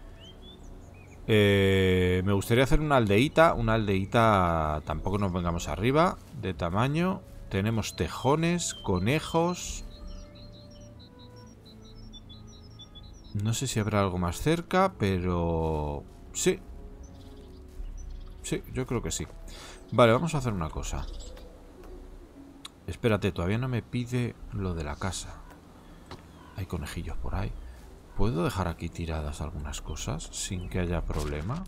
Me gustaría hacer una aldeíta, tampoco nos vengamos arriba, de tamaño. Tenemos tejones, conejos. No sé si habrá algo más cerca, pero... Sí. Sí, yo creo que sí. Vale, vamos a hacer una cosa. Espérate, todavía no me pide lo de la casa. Hay conejillos por ahí. ¿Puedo dejar aquí tiradas algunas cosas sin que haya problema?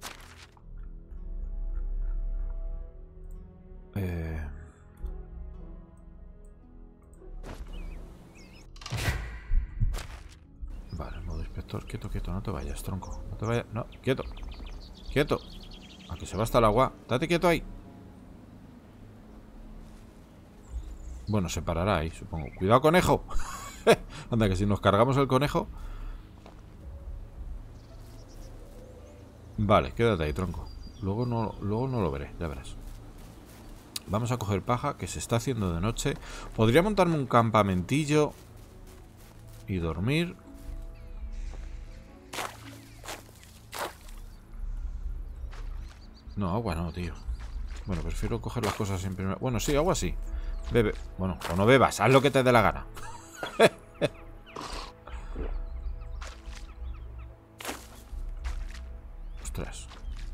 Vale, modo inspector. Quieto, quieto, no te vayas, tronco. No te vayas, no, quieto. Quieto. A que se va hasta el agua. Date quieto ahí. Bueno, se parará ahí, supongo. ¡Cuidado, conejo! Anda, que si nos cargamos el conejo... Vale, quédate ahí, tronco. Luego no lo veré, ya verás. Vamos a coger paja, que se está haciendo de noche. Podría montarme un campamentillo y dormir. No, agua no, tío. Bueno, prefiero coger las cosas en primer... Bueno, sí, agua sí. Bebe. Bueno, o no bebas, haz lo que te dé la gana. Ostras.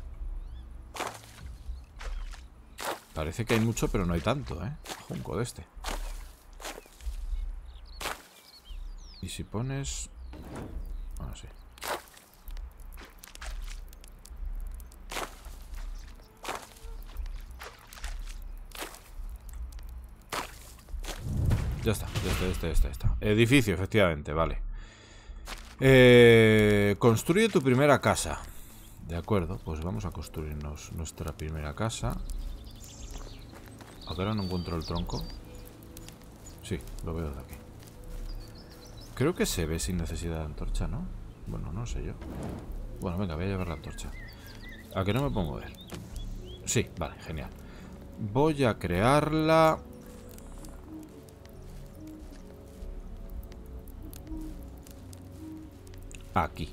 Parece que hay mucho, pero no hay tanto, ¿eh? Junco de este. Y si pones... Ah, sí. Ya está, ya está. Edificio, efectivamente, vale. Construye tu primera casa. De acuerdo, pues vamos a construirnos nuestra primera casa. Ahora no encuentro el tronco. Sí, lo veo de aquí. Creo que se ve sin necesidad de antorcha, ¿no? Bueno, no sé yo. Bueno, venga, voy a llevar la antorcha. ¿A que no me pongo él? Sí, vale, genial. Voy a crearla... Aquí.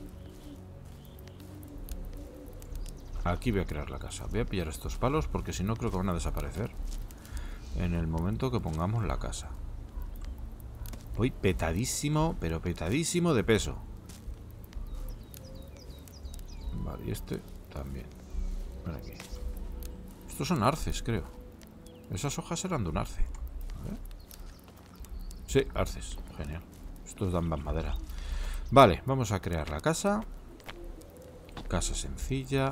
Aquí voy a crear la casa. Voy a pillar estos palos porque si no creo que van a desaparecer en el momento que pongamos la casa. Voy petadísimo, pero petadísimo de peso. Vale, y este también. Ven aquí. Estos son arces, creo. Esas hojas eran de un arce. A ver. Sí, arces. Genial. Estos dan más madera. Vale, vamos a crear la casa. Casa sencilla.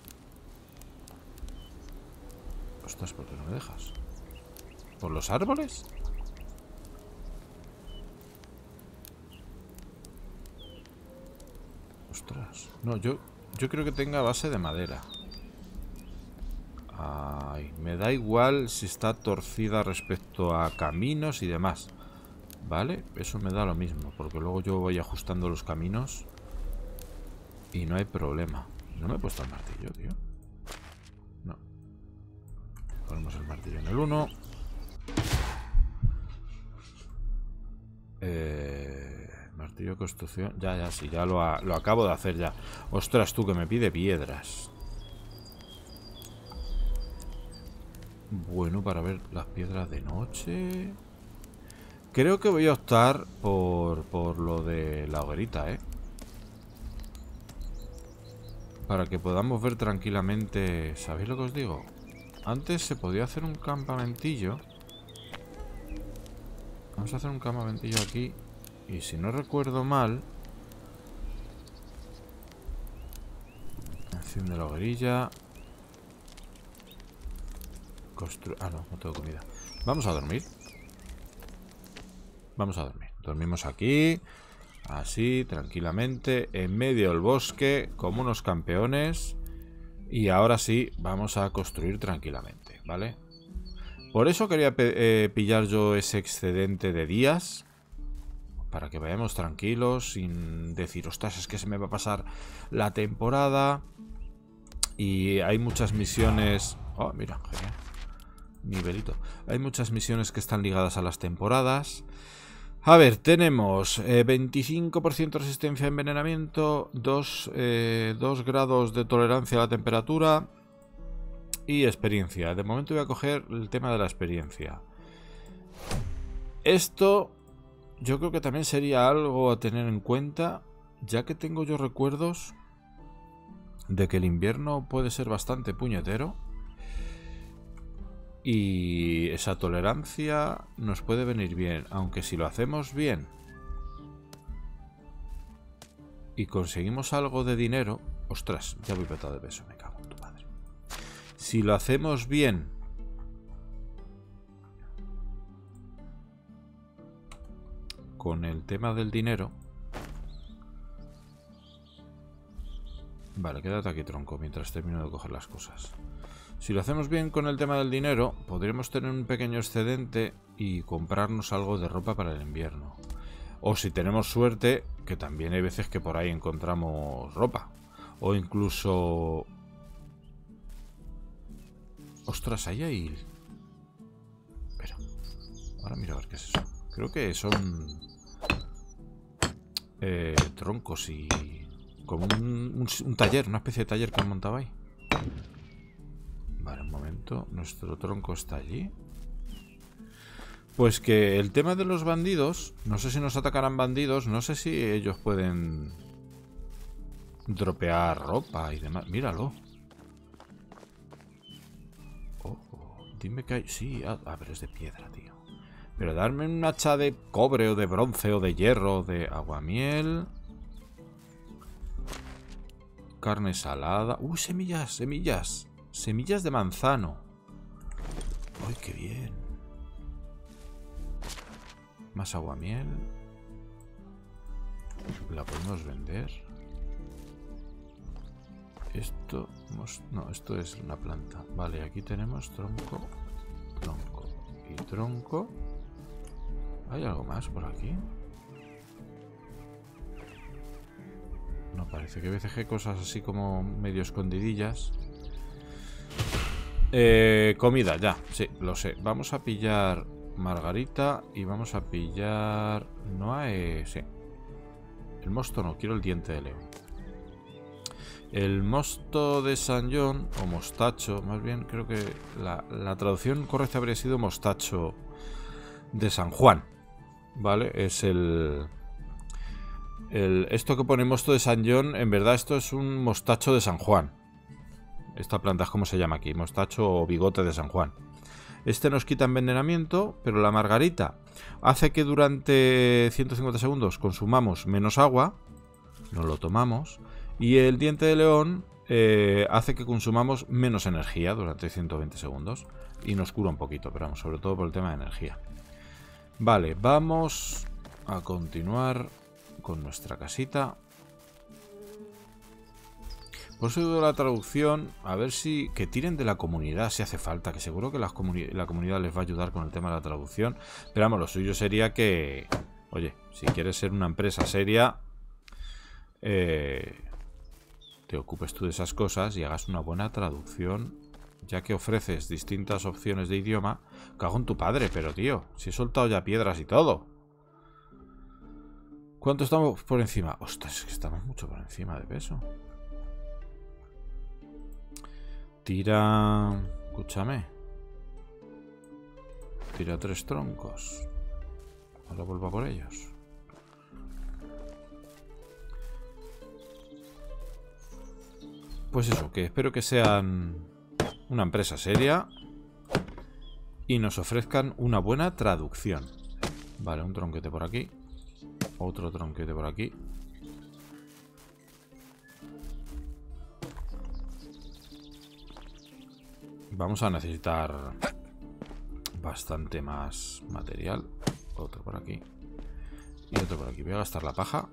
Ostras, ¿por qué no me dejas? ¿Por los árboles? Ostras. No, yo creo que tenga base de madera. Ay, me da igual si está torcida respecto a caminos y demás. Vale, eso me da lo mismo, porque luego yo voy ajustando los caminos y no hay problema. No me he puesto el martillo, tío. No. Ponemos el martillo en el 1. Martillo de construcción. Ya, sí, ya lo acabo de hacer ya. Ostras, tú, que me pide piedras. Bueno, para ver las piedras de noche... Creo que voy a optar por lo de la hoguerita, ¿eh? Para que podamos ver tranquilamente... ¿Sabéis lo que os digo? Antes se podía hacer un campamentillo. Vamos a hacer un campamentillo aquí. Y si no recuerdo mal... Enciende la hoguerilla. Ah, no tengo comida. Vamos a dormir. Vamos a dormir. Dormimos aquí. Así, tranquilamente. En medio del bosque. Como unos campeones. Y ahora sí, vamos a construir tranquilamente, ¿vale? Por eso quería pillar yo ese excedente de días. Para que vayamos tranquilos. Sin decir, ostras, es que se me va a pasar la temporada. Y hay muchas misiones... Oh, mira, genial. Nivelito. Hay muchas misiones que están ligadas a las temporadas. A ver, tenemos 25% resistencia a envenenamiento, 2 grados de tolerancia a la temperatura y experiencia. De momento voy a coger el tema de la experiencia. Esto yo creo que también sería algo a tener en cuenta, ya que tengo yo recuerdos de que el invierno puede ser bastante puñetero. Y esa tolerancia nos puede venir bien, aunque si lo hacemos bien y conseguimos algo de dinero... Ostras, ya voy petado de peso, me cago en tu madre. Si lo hacemos bien con el tema del dinero... Vale, quédate aquí, tronco, mientras termino de coger las cosas. Si lo hacemos bien con el tema del dinero, podríamos tener un pequeño excedente y comprarnos algo de ropa para el invierno. O si tenemos suerte, que también hay veces que por ahí encontramos ropa. O incluso... Ostras, ahí hay... Espera. Ahora mira a ver qué es eso. Creo que son... troncos y... Como un taller, una especie de taller que han montado ahí. Vale, un momento. Nuestro tronco está allí. Pues que el tema de los bandidos, no sé si nos atacarán bandidos, no sé si ellos pueden dropear ropa y demás. Míralo. Oh, dime que hay... Sí, pero es de piedra, tío. Pero darme un hacha de cobre o de bronce o de hierro, de aguamiel. Carne salada. Semillas, semillas. Semillas de manzano. ¡Ay, qué bien! Más aguamiel. La podemos vender. Esto... No, esto es una planta. Vale, aquí tenemos tronco, tronco y tronco. ¿Hay algo más por aquí? No, parece que BCG cosas así como medio escondidillas. Comida, ya, sí, lo sé. Vamos a pillar margarita y vamos a pillar... No hay... Sí. El mosto no, quiero el diente de león. El mosto de San John, o mostacho, más bien creo que la traducción correcta habría sido mostacho de San Juan. ¿Vale? Es esto que pone mosto de San John, en verdad esto es un mostacho de San Juan. Esta planta es como se llama aquí, mostacho o bigote de San Juan. Este nos quita envenenamiento, pero la margarita hace que durante 150 segundos consumamos menos agua, nos lo tomamos, y el diente de león hace que consumamos menos energía durante 120 segundos y nos cura un poquito, pero vamos, sobre todo por el tema de energía. Vale, vamos a continuar con nuestra casita. Por eso digo la traducción, a ver si... Que tiren de la comunidad si hace falta, que seguro que la comunidad les va a ayudar con el tema de la traducción. Pero vamos, lo suyo sería que... Oye, si quieres ser una empresa seria, te ocupes tú de esas cosas y hagas una buena traducción, ya que ofreces distintas opciones de idioma. Cago en tu padre, pero tío, si he soltado ya piedras y todo. ¿Cuánto estamos por encima? Ostras, es que estamos mucho por encima de peso. Tira... Escúchame. Tira 3 troncos. Ahora vuelvo a por ellos. Pues eso, que espero que sean una empresa seria y nos ofrezcan una buena traducción. Vale, un tronquete por aquí. Otro tronquete por aquí. Vamos a necesitar bastante más material. Otro por aquí. Y otro por aquí. Voy a gastar la paja.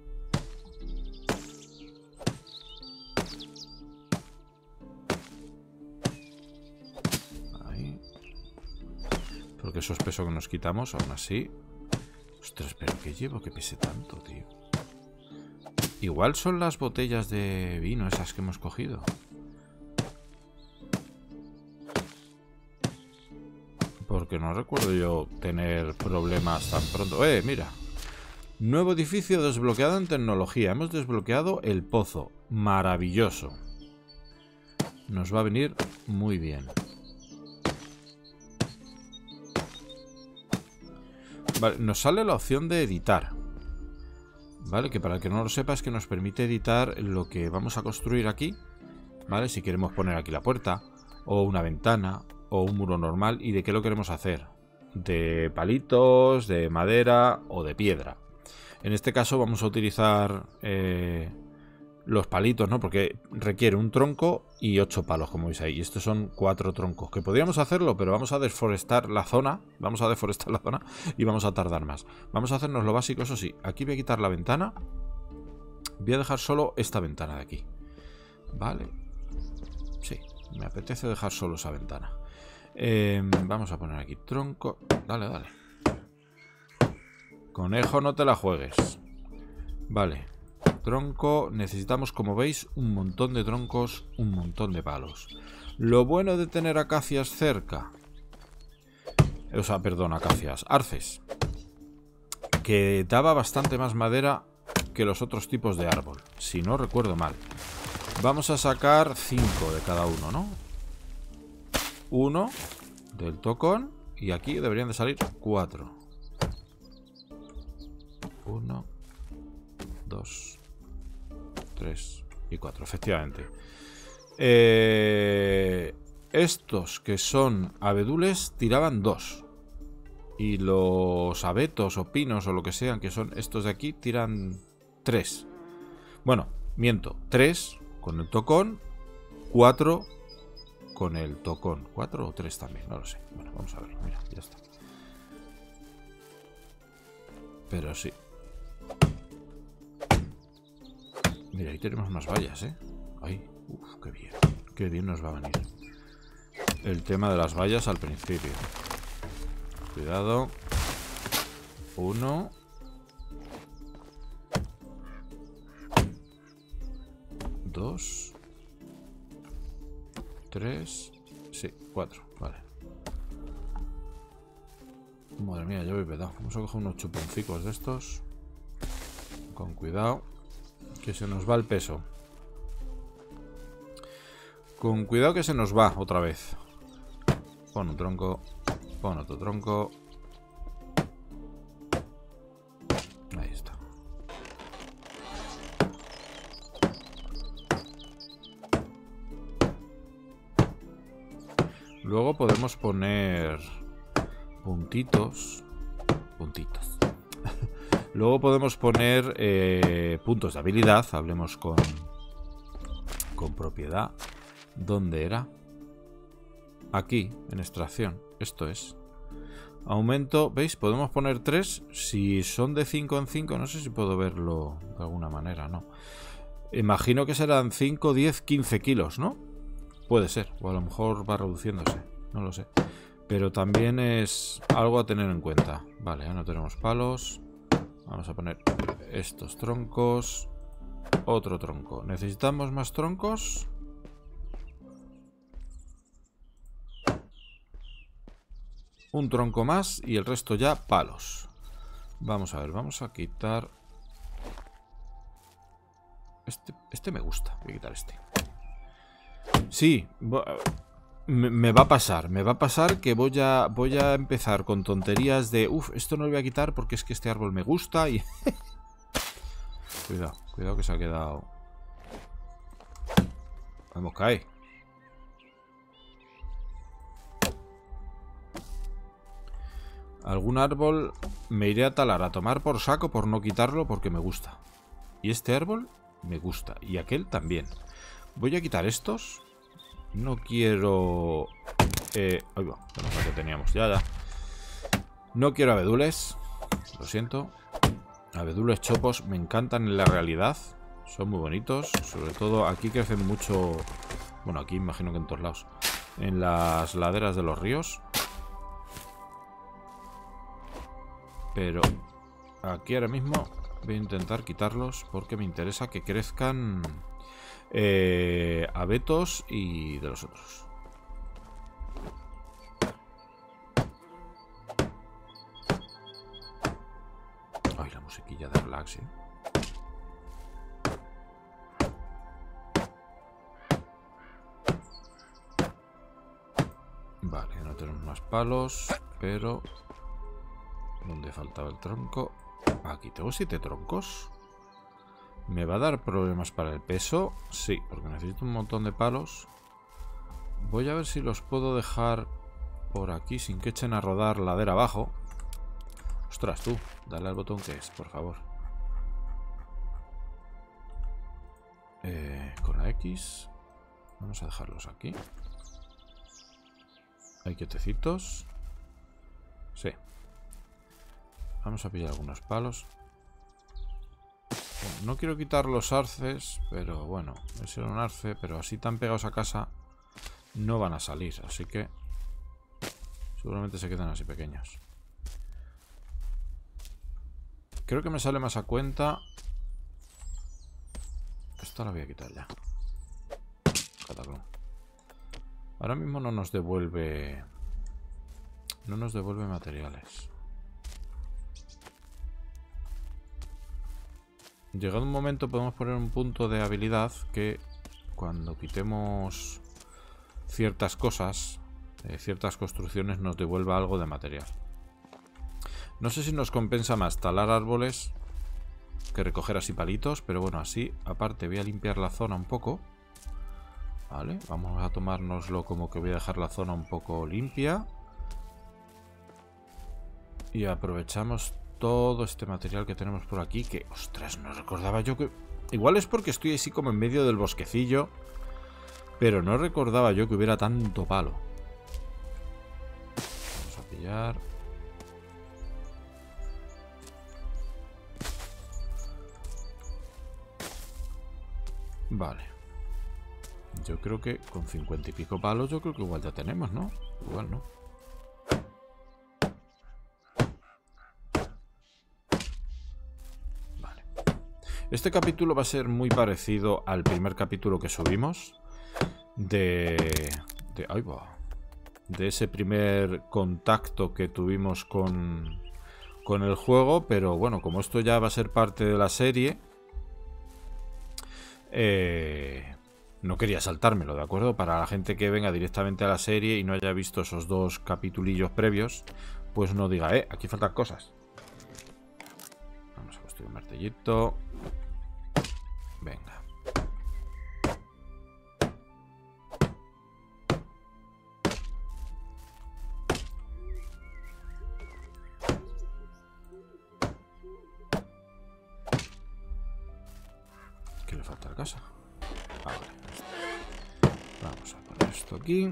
Ahí. Porque eso es peso que nos quitamos, aún así. Ostras, pero ¿qué llevo que pese tanto, tío? Igual son las botellas de vino esas que hemos cogido. Porque no recuerdo yo tener problemas tan pronto. Mira. Nuevo edificio desbloqueado en tecnología. Hemos desbloqueado el pozo. Maravilloso. Nos va a venir muy bien. Vale, nos sale la opción de editar. Vale, que para el que no lo sepa es que nos permite editar lo que vamos a construir aquí. Vale, si queremos poner aquí la puerta, o una ventana, o un muro normal, y de qué lo queremos hacer. De palitos, de madera o de piedra. En este caso vamos a utilizar los palitos, ¿no? Porque requiere un tronco y 8 palos, como veis ahí. Y estos son 4 troncos. Que podríamos hacerlo, pero vamos a deforestar la zona. Vamos a deforestar la zona y vamos a tardar más. Vamos a hacernos lo básico, eso sí. Aquí voy a quitar la ventana. Voy a dejar solo esta ventana de aquí. Vale. Sí, me apetece dejar solo esa ventana. Vamos a poner aquí tronco. Dale, dale. Conejo, no te la juegues. Vale. Tronco. Necesitamos, como veis, un montón de troncos, un montón de palos. Lo bueno de tener acacias cerca. O sea, perdón, acacias. Arces. Que daba bastante más madera que los otros tipos de árbol. Si no recuerdo mal. Vamos a sacar 5 de cada uno, ¿no? 1 del tocón. Y aquí deberían de salir 4. 1, 2, 3 y 4, efectivamente. Estos que son abedules tiraban 2. Y los abetos o pinos o lo que sean, que son estos de aquí, tiran 3. Bueno, miento. 3 con el tocón, 4 con el tocón. 4 o 3 también, no lo sé. Bueno, vamos a verlo. Mira, ya está. Pero sí. Mira, ahí tenemos unas vallas, ¿eh? Ay, uff, qué bien. Qué bien nos va a venir el tema de las vallas al principio. Cuidado. 1. 2. 3. Sí, 4. Vale. Madre mía, ya voy pedado. Vamos a coger unos chuponcicos de estos. Con cuidado. Que se nos va el peso. Con cuidado que se nos va otra vez. Pon un tronco. Pon otro tronco. Ahí está. Luego podemos poner puntitos. Puntitos. Luego podemos poner puntos de habilidad. Hablemos con propiedad. ¿Dónde era? Aquí, en extracción. Esto es. Aumento, ¿veis? Podemos poner 3. Si son de 5 en 5, no sé si puedo verlo de alguna manera, ¿no? Imagino que serán 5, 10, 15 kilos, ¿no? Puede ser, o a lo mejor va reduciéndose, no lo sé. Pero también es algo a tener en cuenta. Vale, ya no tenemos palos. Vamos a poner estos troncos. Otro tronco. ¿Necesitamos más troncos? Un tronco más y el resto ya palos. Vamos a ver, vamos a quitar... Este me gusta. Voy a quitar este. Sí, me va a pasar que voy a empezar con tonterías de esto no lo voy a quitar porque es que este árbol me gusta y... Cuidado que se ha quedado... Vamos, cae. Algún árbol me iré a talar, a tomar por saco por no quitarlo porque me gusta. Y este árbol me gusta. Y aquel también. Voy a quitar estos. No quiero... Ahí va, lo que teníamos. Ya. No quiero abedules. Lo siento. Abedules chopos me encantan en la realidad. Son muy bonitos. Sobre todo aquí crecen mucho... Bueno, aquí imagino que en todos lados. En las laderas de los ríos. Pero aquí ahora mismo voy a intentar quitarlos porque me interesa que crezcan abetos y de los otros. Ay, la musiquilla de relax, ¿eh? Vale, no tenemos más palos, pero... ¿Dónde faltaba el tronco? Aquí tengo 7 troncos. ¿Me va a dar problemas para el peso? Sí, porque necesito un montón de palos. Voy a ver si los puedo dejar por aquí sin que echen a rodar ladera abajo. Ostras, tú, dale al botón que es, por favor. Con la X. Vamos a dejarlos aquí. Hay quietecitos. Sí. Vamos a pillar algunos palos. Bueno, no quiero quitar los arces, pero bueno, es un arce, pero así tan pegados a casa no van a salir, así que seguramente se quedan así pequeños. Creo que me sale más a cuenta. Esta la voy a quitar ya. Cataclón. Ahora mismo no nos devuelve materiales. Llegado un momento podemos poner un punto de habilidad que cuando quitemos ciertas cosas ciertas construcciones nos devuelva algo de material. No sé si nos compensa más talar árboles que recoger así palitos, pero bueno, así, aparte voy a limpiar la zona un poco. Vale, vamos a tomárnoslo como que voy a dejar la zona un poco limpia. Y aprovechamos todo este material que tenemos por aquí, que, ostras, no recordaba yo que... Igual es porque estoy así como en medio del bosquecillo, pero no recordaba yo que hubiera tanto palo. Vamos a pillar... Vale. Yo creo que con 50 y pico palos, yo creo que igual ya tenemos, ¿no? Igual no. Vale. Este capítulo va a ser muy parecido al primer capítulo que subimos. Ahí va. De ese primer contacto que tuvimos con el juego. Pero bueno, como esto ya va a ser parte de la serie... no quería saltármelo, ¿de acuerdo? Para la gente que venga directamente a la serie y no haya visto esos dos capitulillos previos, pues no diga, aquí faltan cosas. Vamos a construir un martillito. Venga. ¿Qué le falta a la casa? Vamos a poner esto aquí.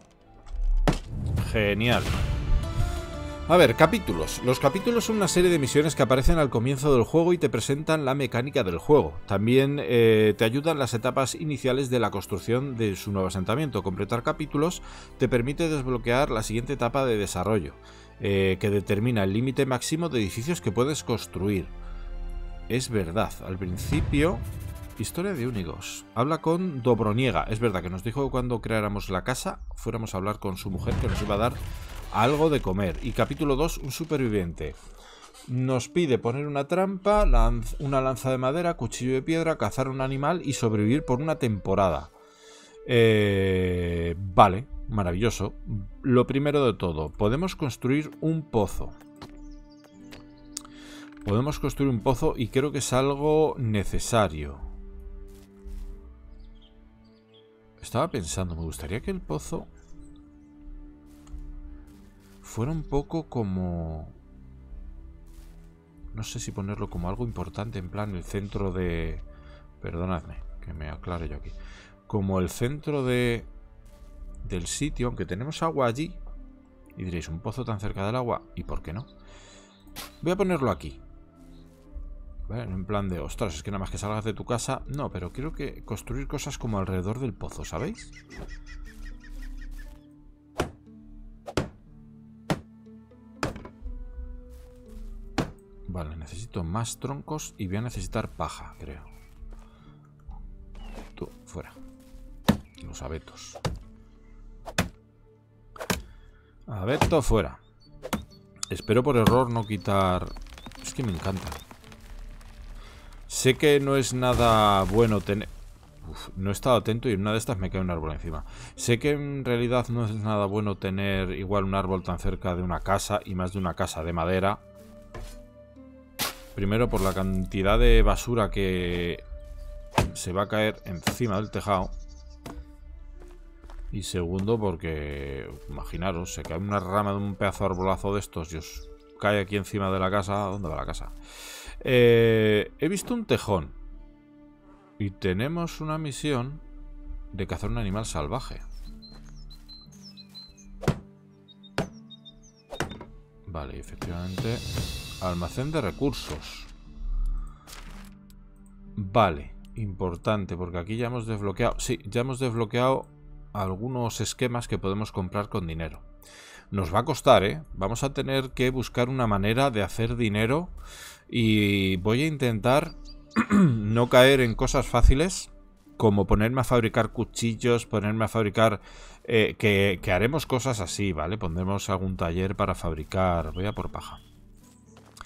Genial. A ver, capítulos. Los capítulos son una serie de misiones que aparecen al comienzo del juego y te presentan la mecánica del juego. También te ayudan las etapas iniciales de la construcción de su nuevo asentamiento. Completar capítulos te permite desbloquear la siguiente etapa de desarrollo, que determina el límite máximo de edificios que puedes construir. Es verdad, al principio... Historia de Únigos. Habla con Dobroniega. Es verdad que nos dijo que cuando creáramos la casa fuéramos a hablar con su mujer, que nos iba a dar algo de comer. Y capítulo 2, un superviviente. Nos pide poner una trampa, una lanza de madera, cuchillo de piedra, cazar un animal y sobrevivir por una temporada. Vale, maravilloso. Lo primero de todo, podemos construir un pozo. Podemos construir un pozo y creo que es algo necesario. Estaba pensando, me gustaría que el pozo fuera un poco como... No sé si ponerlo como algo importante, en plan el centro de... Perdonadme, que me aclare yo aquí. Como el centro del sitio, aunque tenemos agua allí. Y diréis, un pozo tan cerca del agua, ¿y por qué no? Voy a ponerlo aquí. ¿Vale? En plan de, ostras, es que nada más que salgas de tu casa. No, pero quiero que construir cosas como alrededor del pozo, ¿sabéis? Vale, necesito más troncos y voy a necesitar paja, creo. Tú, fuera. Los abetos. Abeto, fuera. Espero por error no quitar... Es que me encanta. Sé que no es nada bueno tener... no he estado atento y en una de estas me cae un árbol encima. Sé que en realidad no es nada bueno tener igual un árbol tan cerca de una casa y más de una casa de madera. Primero por la cantidad de basura que se va a caer encima del tejado. Y segundo porque, imaginaros, se cae una rama de un pedazo de arbolazo de estos y os cae aquí encima de la casa. ¿Dónde va la casa? He visto un tejón y tenemos una misión de cazar un animal salvaje. Vale, efectivamente. Almacén de recursos. Vale, importante, porque aquí ya hemos desbloqueado... Sí, ya hemos desbloqueado algunos esquemas que podemos comprar con dinero. Nos va a costar, ¿eh? Vamos a tener que buscar una manera de hacer dinero. Y voy a intentar no caer en cosas fáciles, como ponerme a fabricar cuchillos, ponerme a fabricar... que haremos cosas así, ¿vale? Pondremos algún taller para fabricar... Voy a por paja.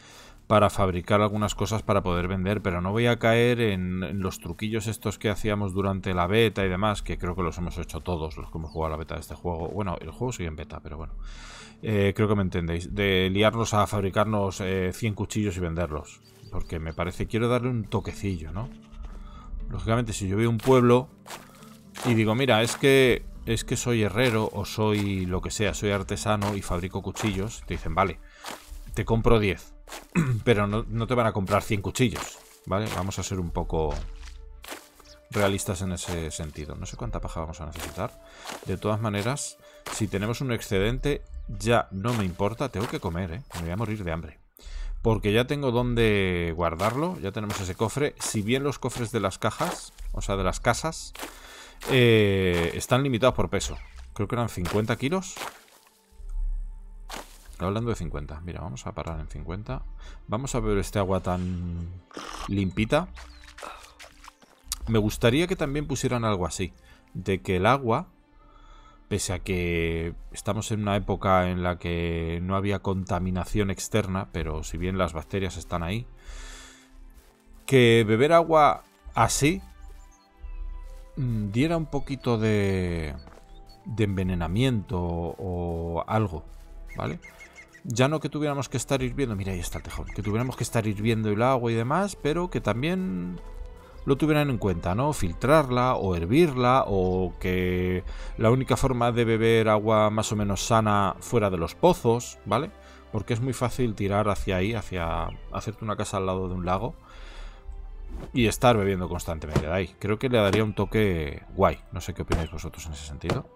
para fabricar algunas cosas para poder vender, pero no voy a caer en los truquillos estos que hacíamos durante la beta y demás, que creo que los hemos hecho todos los que hemos jugado a la beta de este juego. Bueno, el juego sigue en beta, pero bueno. Creo que me entendéis. De liarnos a fabricarnos 100 cuchillos y venderlos. Porque me parece, quiero darle un toquecillo, ¿no? Lógicamente, si yo veo un pueblo y digo, mira, es que soy herrero o soy lo que sea, soy artesano y fabrico cuchillos, te dicen, vale, te compro 10. Pero no te van a comprar 100 cuchillos, ¿vale? Vamos a ser un poco realistas en ese sentido. No sé cuánta paja vamos a necesitar. De todas maneras, si tenemos un excedente, ya no me importa. Tengo que comer, ¿eh? Me voy a morir de hambre. Porque ya tengo dónde guardarlo. Ya tenemos ese cofre. Si bien los cofres de las cajas, o sea, de las casas, están limitados por peso. Creo que eran 50 kilos. Hablando de 50, mira, vamos a parar en 50. Vamos a beber este agua tan limpita. Me gustaría que también pusieran algo así, de que el agua, pese a que estamos en una época en la que no había contaminación externa, pero si bien las bacterias están ahí, que beber agua así diera un poquito de envenenamiento o algo, ¿vale? Ya no que tuviéramos que estar hirviendo, mira, ahí está el tejón, que tuviéramos que estar hirviendo el agua y demás, pero que también lo tuvieran en cuenta, ¿no? Filtrarla o hervirla, o que la única forma de beber agua más o menos sana fuera de los pozos, ¿vale? Porque es muy fácil tirar hacia ahí, hacia hacerte una casa al lado de un lago y estar bebiendo constantemente de ahí. Creo que le daría un toque guay. No sé qué opináis vosotros en ese sentido.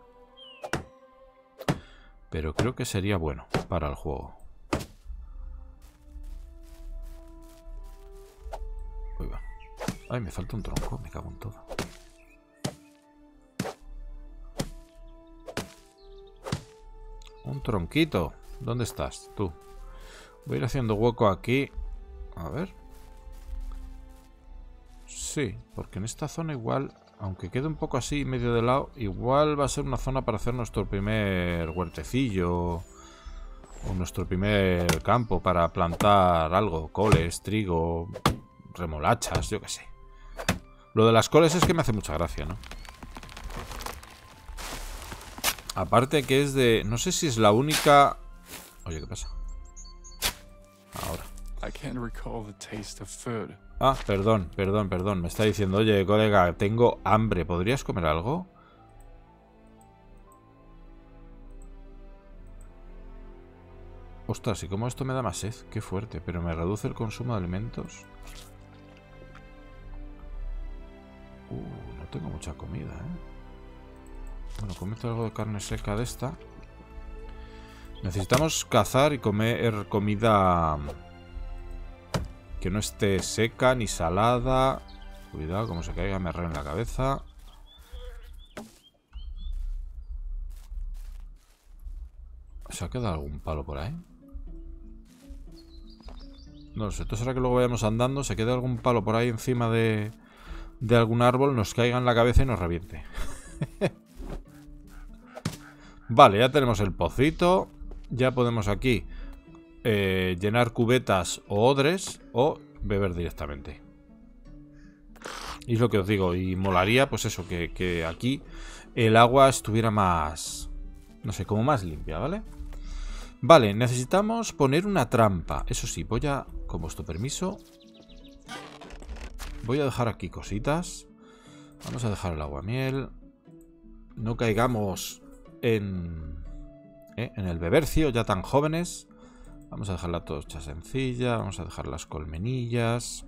Pero creo que sería bueno para el juego. Uy, va. Ay, me falta un tronco. Me cago en todo. Un tronquito. ¿Dónde estás tú? Voy a ir haciendo hueco aquí. A ver. Sí, porque en esta zona igual... Aunque quede un poco así, medio de lado, igual va a ser una zona para hacer nuestro primer huertecillo o nuestro primer campo para plantar algo, coles, trigo, remolachas, yo qué sé. Lo de las coles es que me hace mucha gracia, ¿no? Aparte que es de... No sé si es la única... Oye, ¿qué pasa? Ahora. I can't recall the taste of food. Ah, perdón. Me está diciendo, oye, colega, tengo hambre. ¿Podrías comer algo? Ostras, y como esto me da más sed. Qué fuerte, pero me reduce el consumo de alimentos. No tengo mucha comida, ¿eh? Bueno, comete algo de carne seca de esta. Necesitamos cazar y comer comida... que no esté seca ni salada. Cuidado, como se caiga me en la cabeza. ¿Se ha quedado algún palo por ahí? No lo sé, esto será que luego vayamos andando, se quede algún palo por ahí encima de algún árbol, nos caiga en la cabeza y nos reviente. Vale, ya tenemos el pocito. Ya podemos aquí llenar cubetas o odres o beber directamente. Y es lo que os digo, y molaría pues eso, que aquí el agua estuviera más, no sé, como más limpia, ¿vale? Vale, necesitamos poner una trampa. Eso sí, voy a, con vuestro permiso, voy a dejar aquí cositas. Vamos a dejar el aguamiel. No caigamos en el bebercio, ya tan jóvenes. Vamos a dejar la tocha sencilla. Vamos a dejar las colmenillas.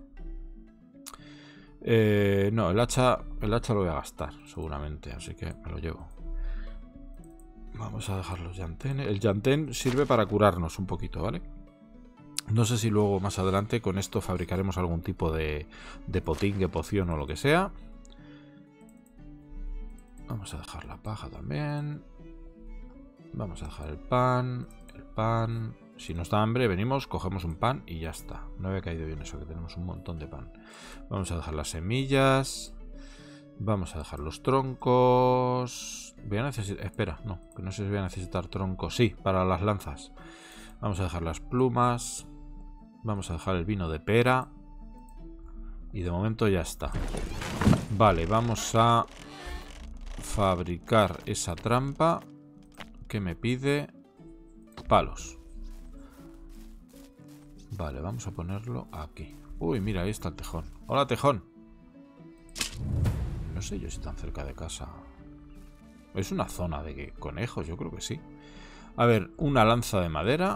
No, el hacha lo voy a gastar seguramente, así que me lo llevo. Vamos a dejar los yantenes. El yantén sirve para curarnos un poquito, ¿vale? No sé si luego más adelante con esto fabricaremos algún tipo de potingue, poción o lo que sea. Vamos a dejar la paja también. Vamos a dejar el pan. Si nos da hambre, venimos, cogemos un pan y ya está. No había caído bien eso, que tenemos un montón de pan. Vamos a dejar las semillas. Vamos a dejar los troncos. Voy a necesitar... Espera, no, que no sé si voy a necesitar troncos. Sí, para las lanzas. Vamos a dejar las plumas. Vamos a dejar el vino de pera. Y de momento ya está. Vale, vamos a fabricar esa trampa que me pide palos. Vale, vamos a ponerlo aquí. Uy, mira, ahí está el tejón. Hola, tejón. No sé yo si tan cerca de casa. Es una zona de conejos, yo creo que sí. A ver, una lanza de madera.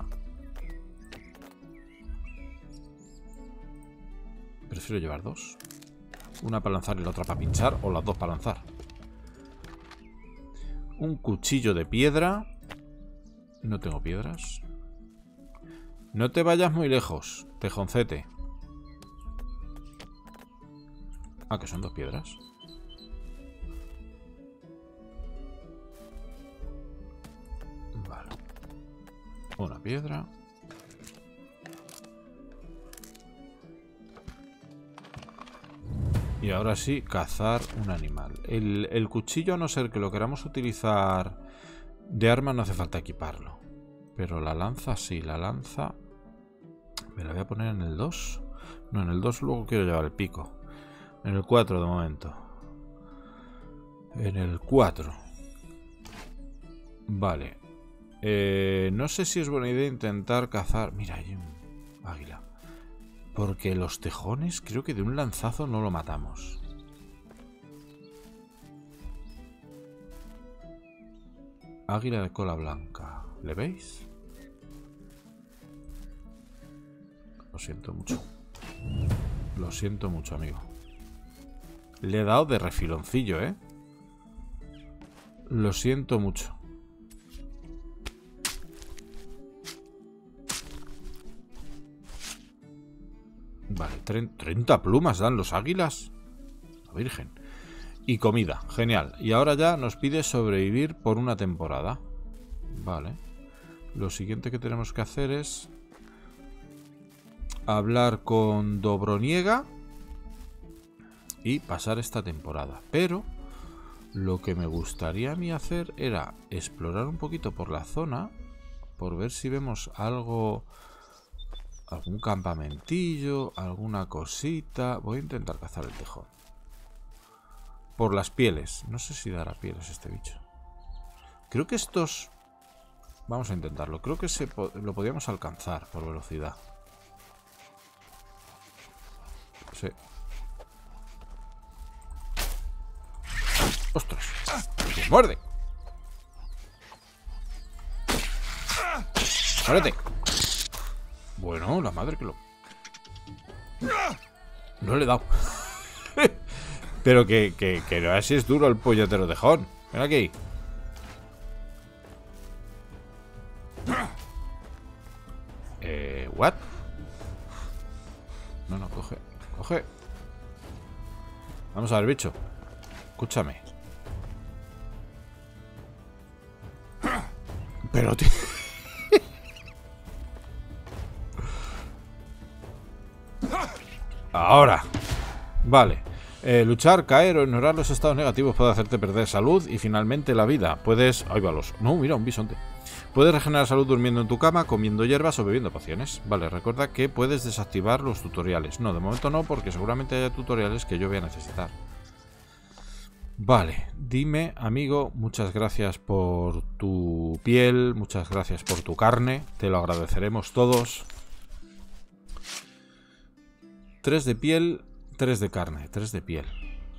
Prefiero llevar dos. Una para lanzar y la otra para pinchar. O las dos para lanzar. Un cuchillo de piedra. No tengo piedras. No te vayas muy lejos, tejoncete. Ah, que son dos piedras. Vale. Una piedra. Y ahora sí, cazar un animal. El cuchillo, a no ser que lo queramos utilizar de arma, no hace falta equiparlo. Pero la lanza sí, la lanza... Me la voy a poner en el 2. No, en el 2 luego quiero llevar el pico. En el 4 de momento. En el 4. Vale. No sé si es buena idea intentar cazar... Mira, hay un águila. Porque los tejones creo que de un lanzazo no lo matamos. Águila de cola blanca. ¿Le veis? Lo siento mucho. Lo siento mucho, amigo. Le he dado de refiloncillo, ¿eh? Lo siento mucho. Vale, 30 plumas dan los águilas. La Virgen. Y comida, genial. Y ahora ya nos pide sobrevivir por una temporada. Vale. Lo siguiente que tenemos que hacer es hablar con Dobroniega y pasar esta temporada. Pero lo que me gustaría a mí hacer era explorar un poquito por la zona, por ver si vemos algo, algún campamentillo, alguna cosita. Voy a intentar cazar el tejón. Por las pieles. No sé si dará pieles este bicho. Creo que estos... Vamos a intentarlo. Creo que lo podíamos alcanzar por velocidad. Sí. ¡Ostras! ¡Me muerde! ¡Muérete! Bueno, la madre que lo... No le he dado. Pero que no, así es duro el polletero tejón. Ven aquí. ¿What? No, no, coge. Coge. Vamos a ver, bicho. Escúchame. Pero, tío. Ahora. Vale. Luchar, caer o ignorar los estados negativos puede hacerte perder salud y finalmente la vida. Puedes... Ahí va los... No, mira, un bisonte. Puedes regenerar salud durmiendo en tu cama, comiendo hierbas o bebiendo pociones. Vale, recuerda que puedes desactivar los tutoriales. No, de momento no, porque seguramente haya tutoriales que yo voy a necesitar. Vale, dime, amigo, muchas gracias por tu piel, muchas gracias por tu carne. Te lo agradeceremos todos. 3 de piel, 3 de carne, 3 de piel.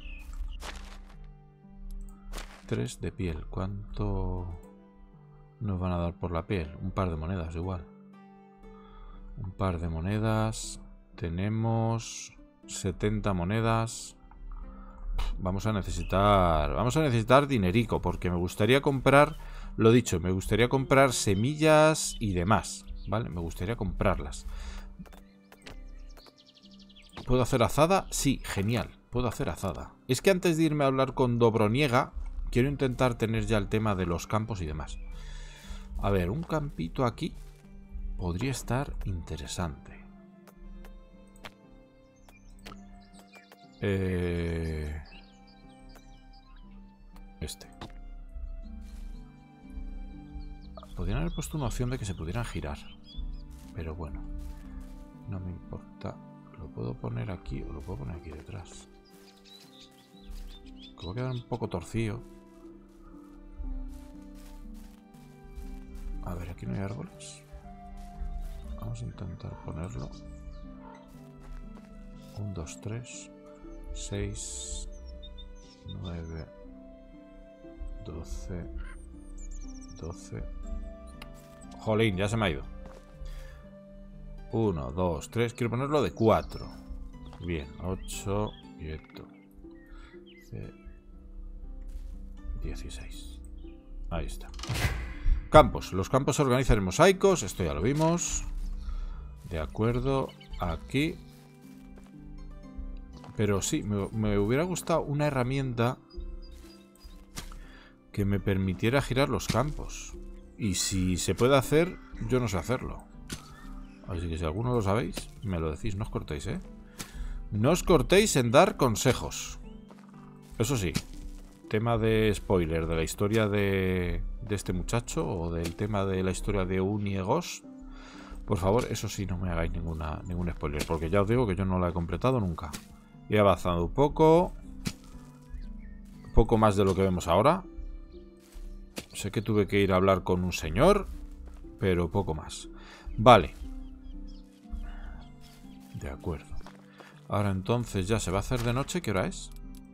3 de piel, ¿cuánto nos van a dar por la piel? Un par de monedas igual. Un par de monedas. Tenemos 70 monedas. Vamos a necesitar dinerico, porque me gustaría comprar, lo dicho, me gustaría comprar semillas y demás, ¿vale? Me gustaría comprarlas. ¿Puedo hacer azada? Sí, genial, puedo hacer azada. Es que antes de irme a hablar con Dobroniega, quiero intentar tener ya el tema de los campos y demás. A ver, un campito aquí podría estar interesante. Este. Podrían haber puesto una opción de que se pudieran girar. Pero bueno. no me importa. Lo puedo poner aquí o lo puedo poner aquí detrás. Que va a quedar un poco torcido. A ver, aquí no hay árboles. Vamos a intentar ponerlo. 1, 2, 3, 6, 9, 12, 12. Jolín, ya se me ha ido. 1, 2, 3. Quiero ponerlo de 4. Bien, 8 y esto. 16. Ahí está. Campos. Los campos se organizan en mosaicos. Esto ya lo vimos. De acuerdo. Aquí. Pero sí, me hubiera gustado una herramienta que me permitiera girar los campos. Y si se puede hacer, yo no sé hacerlo. Así que si alguno lo sabéis, me lo decís. No os cortéis, ¿eh? No os cortéis en dar consejos. Eso sí, tema de spoiler de la historia de este muchacho o del tema de la historia de Uniegos, por favor, eso sí, no me hagáis ningún spoiler, porque ya os digo que yo no la he completado nunca. He avanzado un poco más de lo que vemos ahora. Sé que tuve que ir a hablar con un señor, pero poco más. Vale. De acuerdo. Ahora entonces ya se va a hacer de noche. ¿Qué hora es?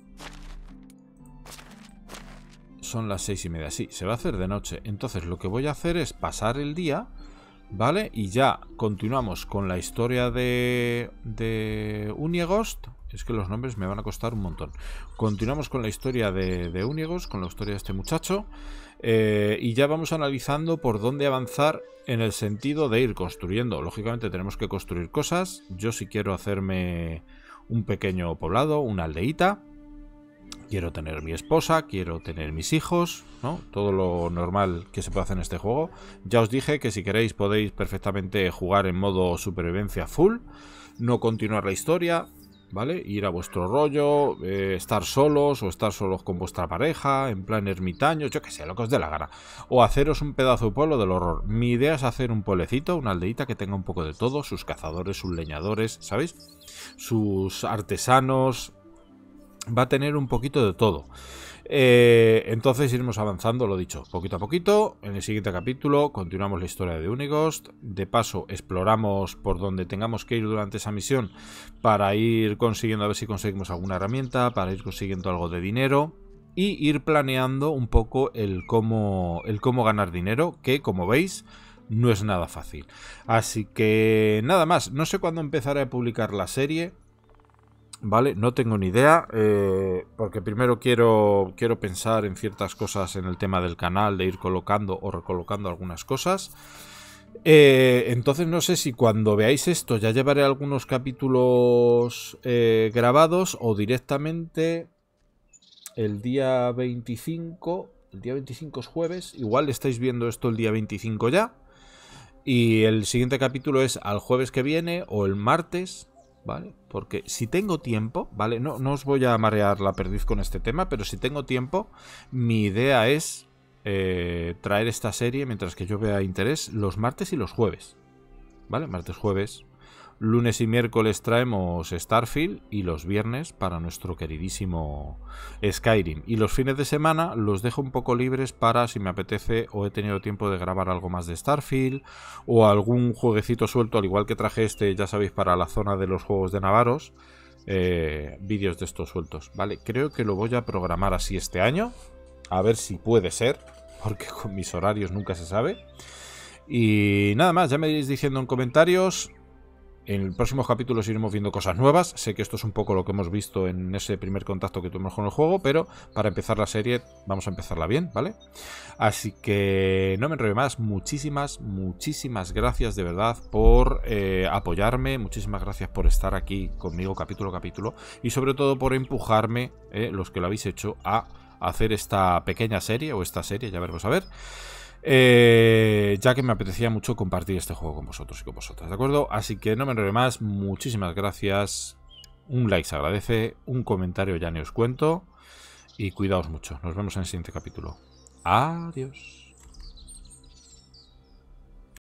Son las 6:30. Sí, se va a hacer de noche. Entonces lo que voy a hacer es pasar el día, ¿vale? Y ya continuamos con la historia de Uniegos. Es que los nombres me van a costar un montón. Continuamos con la historia de Uniegos, con la historia de este muchacho. Y ya vamos analizando por dónde avanzar en el sentido de ir construyendo. Lógicamente tenemos que construir cosas. Yo sí quiero hacerme un pequeño poblado, una aldeíta. Quiero tener mi esposa, quiero tener mis hijos, ¿no? Todo lo normal que se puede hacer en este juego. Ya os dije que si queréis podéis perfectamente jugar en modo supervivencia full. No continuar la historia, ¿vale? Ir a vuestro rollo, estar solos o estar solos con vuestra pareja, en plan ermitaños, yo que sé, lo que os dé la gana. O haceros un pedazo de pueblo del horror. Mi idea es hacer un pueblecito, una aldeita que tenga un poco de todo, sus cazadores, sus leñadores, ¿sabéis? Sus artesanos. Va a tener un poquito de todo. Entonces iremos avanzando, lo dicho, poquito a poquito. En el siguiente capítulo continuamos la historia de Uniegos. De paso exploramos por donde tengamos que ir durante esa misión para ir consiguiendo, a ver si conseguimos alguna herramienta, para ir consiguiendo algo de dinero y ir planeando un poco el cómo ganar dinero, que como veis no es nada fácil. Así que nada más, no sé cuándo empezaré a publicar la serie. Vale, no tengo ni idea, porque primero quiero pensar en ciertas cosas en el tema del canal, de ir colocando o recolocando algunas cosas. Entonces no sé si cuando veáis esto ya llevaré algunos capítulos grabados o directamente el día 25, el día 25 es jueves, igual estáis viendo esto el día 25 ya, y el siguiente capítulo es al jueves que viene o el martes. ¿Vale? Porque si tengo tiempo, ¿vale? No os voy a marear la perdiz con este tema, pero si tengo tiempo, mi idea es traer esta serie, mientras que yo vea interés, los martes y los jueves. ¿Vale? Martes, jueves. Lunes y miércoles traemos Starfield y los viernes para nuestro queridísimo Skyrim. Y los fines de semana los dejo un poco libres para si me apetece o he tenido tiempo de grabar algo más de Starfield o algún jueguecito suelto, al igual que traje este, ya sabéis, para la zona de los juegos de Navaros. Vídeos de estos sueltos, ¿vale? Creo que lo voy a programar así este año. A ver si puede ser, porque con mis horarios nunca se sabe. Y nada más, ya me iréis diciendo en comentarios. En próximos capítulos iremos viendo cosas nuevas. Sé que esto es un poco lo que hemos visto en ese primer contacto que tuvimos con el juego, pero para empezar la serie vamos a empezarla bien, ¿vale? Así que no me enrollo más. Muchísimas gracias de verdad por apoyarme. Muchísimas gracias por estar aquí conmigo capítulo a capítulo. Y sobre todo por empujarme, los que lo habéis hecho, a hacer esta pequeña serie, o esta serie, ya veremos a ver. Ya que me apetecía mucho compartir este juego con vosotros y con vosotras, ¿de acuerdo? Así que no me enrollo más, muchísimas gracias, un like se agradece, un comentario ya ni os cuento, y cuidaos mucho, nos vemos en el siguiente capítulo. Adiós.